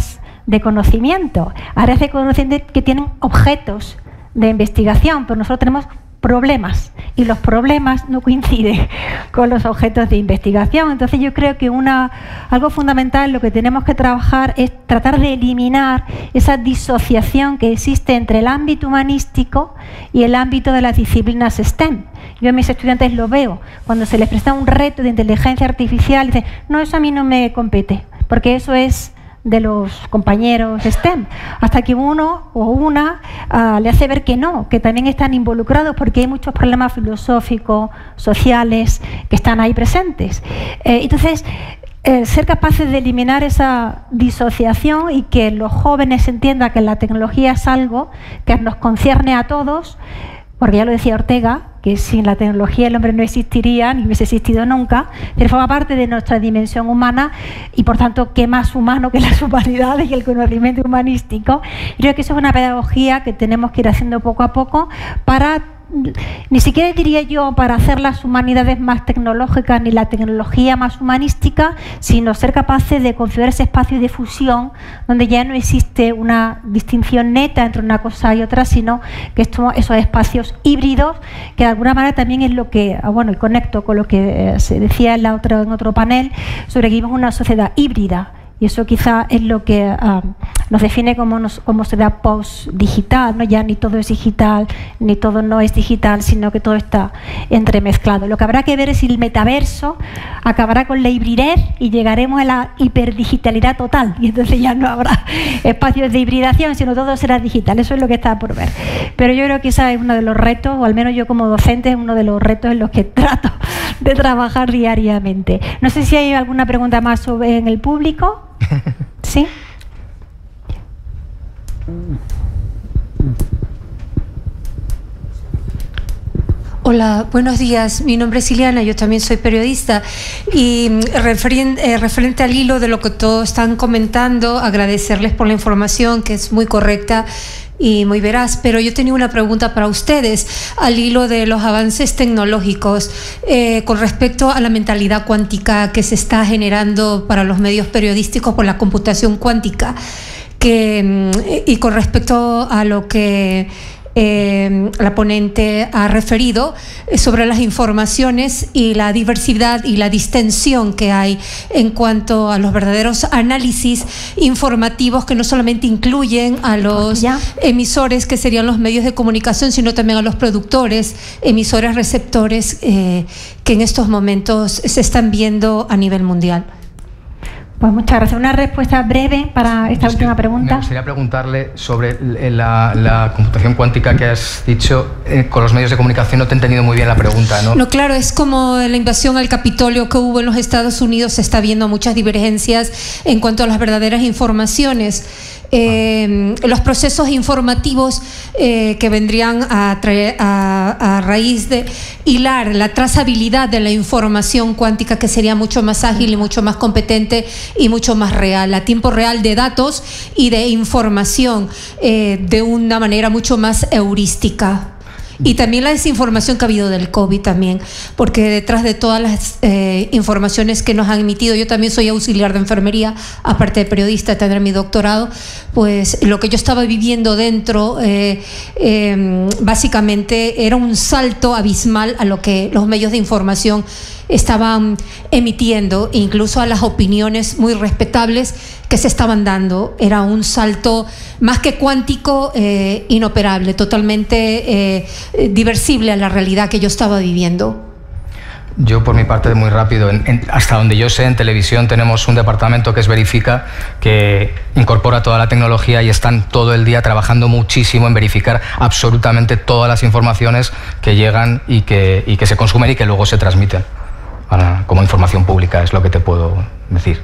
de conocimiento, áreas de conocimiento que tienen objetos de investigación, pero nosotros tenemos problemas y los problemas no coinciden con los objetos de investigación. Entonces yo creo que algo fundamental, lo que tenemos que trabajar es tratar de eliminar esa disociación que existe entre el ámbito humanístico y el ámbito de las disciplinas STEM. Yo a mis estudiantes lo veo, cuando se les presenta un reto de inteligencia artificial, dicen, no, eso a mí no me compete, porque eso es de los compañeros STEM, hasta que uno o una le hace ver que no, que también están involucrados, porque hay muchos problemas filosóficos, sociales, que están ahí presentes. Entonces, ser capaces de eliminar esa disociación y que los jóvenes entiendan que la tecnología es algo que nos concierne a todos, porque ya lo decía Ortega, que sin la tecnología el hombre no existiría, ni hubiese existido nunca, pero forma parte de nuestra dimensión humana y por tanto, ¿qué más humano que las humanidades y el conocimiento humanístico? Creo que eso es una pedagogía que tenemos que ir haciendo poco a poco para, ni siquiera diría yo para hacer las humanidades más tecnológicas ni la tecnología más humanística, sino ser capaces de configurar ese espacio de fusión donde ya no existe una distinción neta entre una cosa y otra, sino que esos espacios híbridos, que de alguna manera también es lo que, bueno, y conecto con lo que se decía en otro panel, sobre que vivimos una sociedad híbrida. Y eso quizá es lo que nos define como sociedad post-digital, ¿no? Ya ni todo es digital, ni todo no es digital, sino que todo está entremezclado. Lo que habrá que ver es si el metaverso acabará con la hibridez y llegaremos a la hiperdigitalidad total. Y entonces ya no habrá espacios de hibridación, sino todo será digital. Eso es lo que está por ver. Pero yo creo que ese es uno de los retos, o al menos yo como docente, es uno de los retos en los que trato de trabajar diariamente. No sé si hay alguna pregunta más en el público. ¿Sí? Hola, buenos días. Mi nombre es Ileana, yo también soy periodista. Y referente al hilo de lo que todos están comentando, agradecerles por la información, que es muy correcta y muy veraz, pero yo tenía una pregunta para ustedes al hilo de los avances tecnológicos con respecto a la mentalidad cuántica que se está generando para los medios periodísticos por la computación cuántica, y con respecto a lo que la ponente ha referido sobre las informaciones y la diversidad y la distensión que hay en cuanto a los verdaderos análisis informativos, que no solamente incluyen a los emisores, que serían los medios de comunicación, sino también a los productores, emisores, receptores, que en estos momentos se están viendo a nivel mundial. Pues muchas gracias. Una respuesta breve para esta última pregunta. Me gustaría preguntarle sobre la computación cuántica que has dicho. Con los medios de comunicación no te he entendido muy bien la pregunta, ¿no? No, claro, es como la invasión al Capitolio que hubo en los Estados Unidos. Se está viendo muchas divergencias en cuanto a las verdaderas informaciones. Los procesos informativos que vendrían a raíz de hilar la trazabilidad de la información cuántica, que sería mucho más ágil y mucho más competente y mucho más real, a tiempo real de datos y de información, de una manera mucho más heurística. Y también la desinformación que ha habido del COVID también, porque detrás de todas las informaciones que nos han emitido, yo también soy auxiliar de enfermería, aparte de periodista, tener mi doctorado, pues lo que yo estaba viviendo dentro básicamente era un salto abismal a lo que los medios de información estaban emitiendo, incluso a las opiniones muy respetables que se estaban dando. Era un salto más que cuántico, inoperable, totalmente diversible a la realidad que yo estaba viviendo. Yo, por mi parte, muy rápido, hasta donde yo sé, en televisión tenemos un departamento que es Verifica, que incorpora toda la tecnología y están todo el día trabajando muchísimo en verificar absolutamente todas las informaciones que llegan y que se consumen y que luego se transmiten como información pública, es lo que te puedo decir.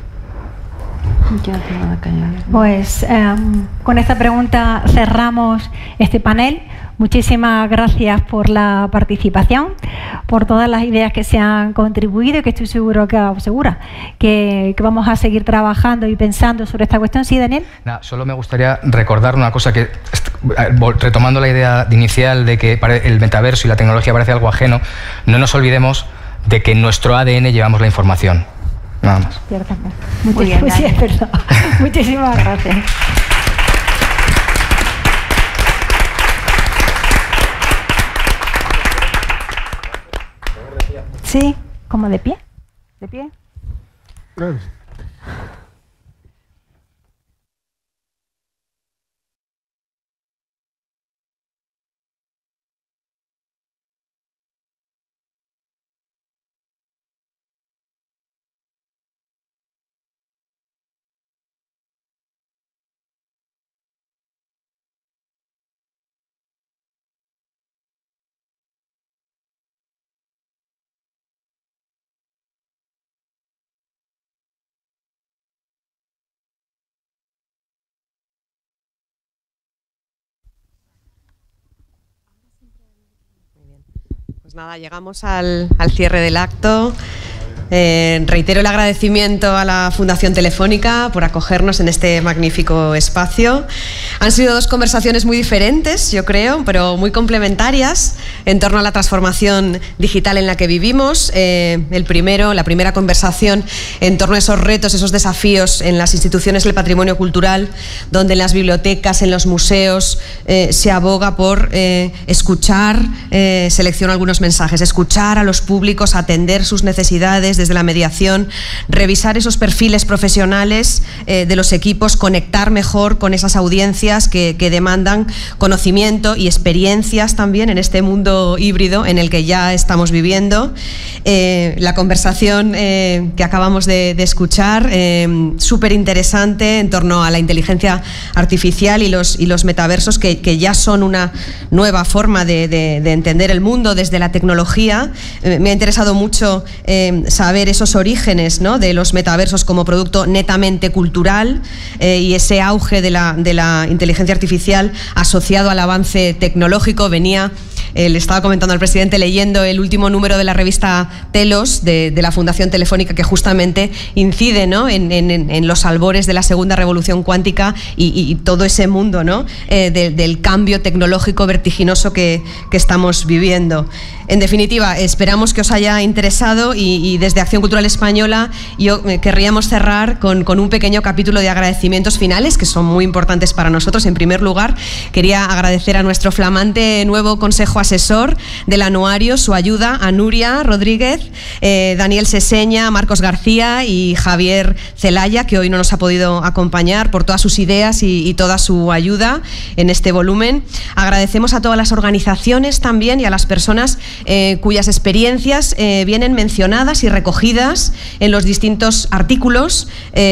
Pues con esta pregunta cerramos este panel. Muchísimas gracias por la participación, por todas las ideas que se han contribuido y que estoy segura que vamos a seguir trabajando y pensando sobre esta cuestión. ¿Sí, Daniel? Solo me gustaría recordar una cosa, que retomando la idea inicial de que el metaverso y la tecnología parece algo ajeno, no nos olvidemos de que en nuestro ADN llevamos la información. Nada más. Muy bien, muchísimas gracias. Sí, como de pie. ¿De pie? Pues nada, llegamos al cierre del acto. Reitero el agradecimiento a la Fundación Telefónica por acogernos en este magnífico espacio. Han sido dos conversaciones muy diferentes, yo creo, pero muy complementarias en torno a la transformación digital en la que vivimos. La primera conversación en torno a esos retos, esos desafíos en las instituciones del patrimonio cultural, donde en las bibliotecas, en los museos, se aboga por escuchar, selecciono algunos mensajes, escuchar a los públicos, atender sus necesidades desde la mediación, revisar esos perfiles profesionales de los equipos, conectar mejor con esas audiencias que demandan conocimiento y experiencias también en este mundo híbrido en el que ya estamos viviendo. La conversación que acabamos de escuchar, súper interesante en torno a la inteligencia artificial y los metaversos que ya son una nueva forma de entender el mundo desde la tecnología. Me ha interesado mucho saber esos orígenes, ¿no?, de los metaversos como producto netamente cultural y ese auge de la inteligencia artificial asociado al avance tecnológico. Le estaba comentando al presidente leyendo el último número de la revista Telos de la Fundación Telefónica, que justamente incide, ¿no?, en los albores de la segunda revolución cuántica y todo ese mundo, ¿no?, del cambio tecnológico vertiginoso que estamos viviendo. En definitiva, esperamos que os haya interesado y desde Acción Cultural Española querríamos cerrar con un pequeño capítulo de agradecimientos finales que son muy importantes para nosotros. En primer lugar, quería agradecer a nuestro flamante nuevo Consejo Asesor del Anuario su ayuda, a Nuria Rodríguez, Daniel Seseña, Marcos García y Javier Celaya, que hoy no nos ha podido acompañar, por todas sus ideas y toda su ayuda en este volumen. Agradecemos a todas las organizaciones también y a las personas cuyas experiencias vienen mencionadas y recogidas en los distintos artículos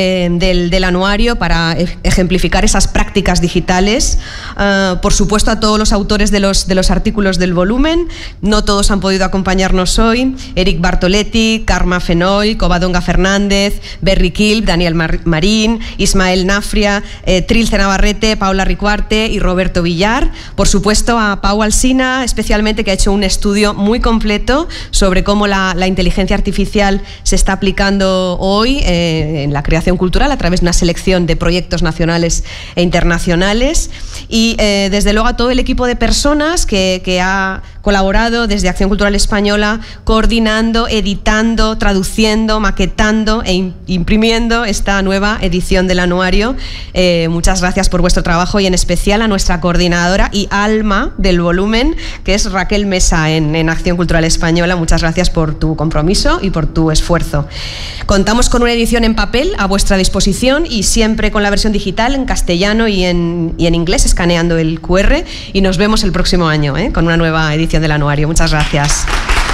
del anuario para ejemplificar esas prácticas digitales. Por supuesto, a todos los autores de los artículos del volumen. No todos han podido acompañarnos hoy: Eric Bartoletti, Karma Fenoy, Covadonga Fernández, Berry Kilp, Daniel Marín, Ismael Nafria, Trilce Navarrete, Paula Ricuarte y Roberto Villar. Por supuesto, a Pau Alsina, especialmente, que ha hecho un estudio muy completo sobre cómo la inteligencia artificial se está aplicando hoy en la creación cultural a través de una selección de proyectos nacionales e internacionales. Y desde luego a todo el equipo de personas que ha colaborado desde Acción Cultural Española, coordinando, editando, traduciendo, maquetando e imprimiendo esta nueva edición del anuario. Muchas gracias por vuestro trabajo, y en especial a nuestra coordinadora y alma del volumen, que es Raquel Mesa en Acción Cultural Española. Muchas gracias por tu compromiso y por tu esfuerzo. Contamos con una edición en papel a vuestra disposición y siempre con la versión digital en castellano y en inglés, escaneando el QR, y nos vemos el próximo año con una nueva edición del anuario. Muchas gracias.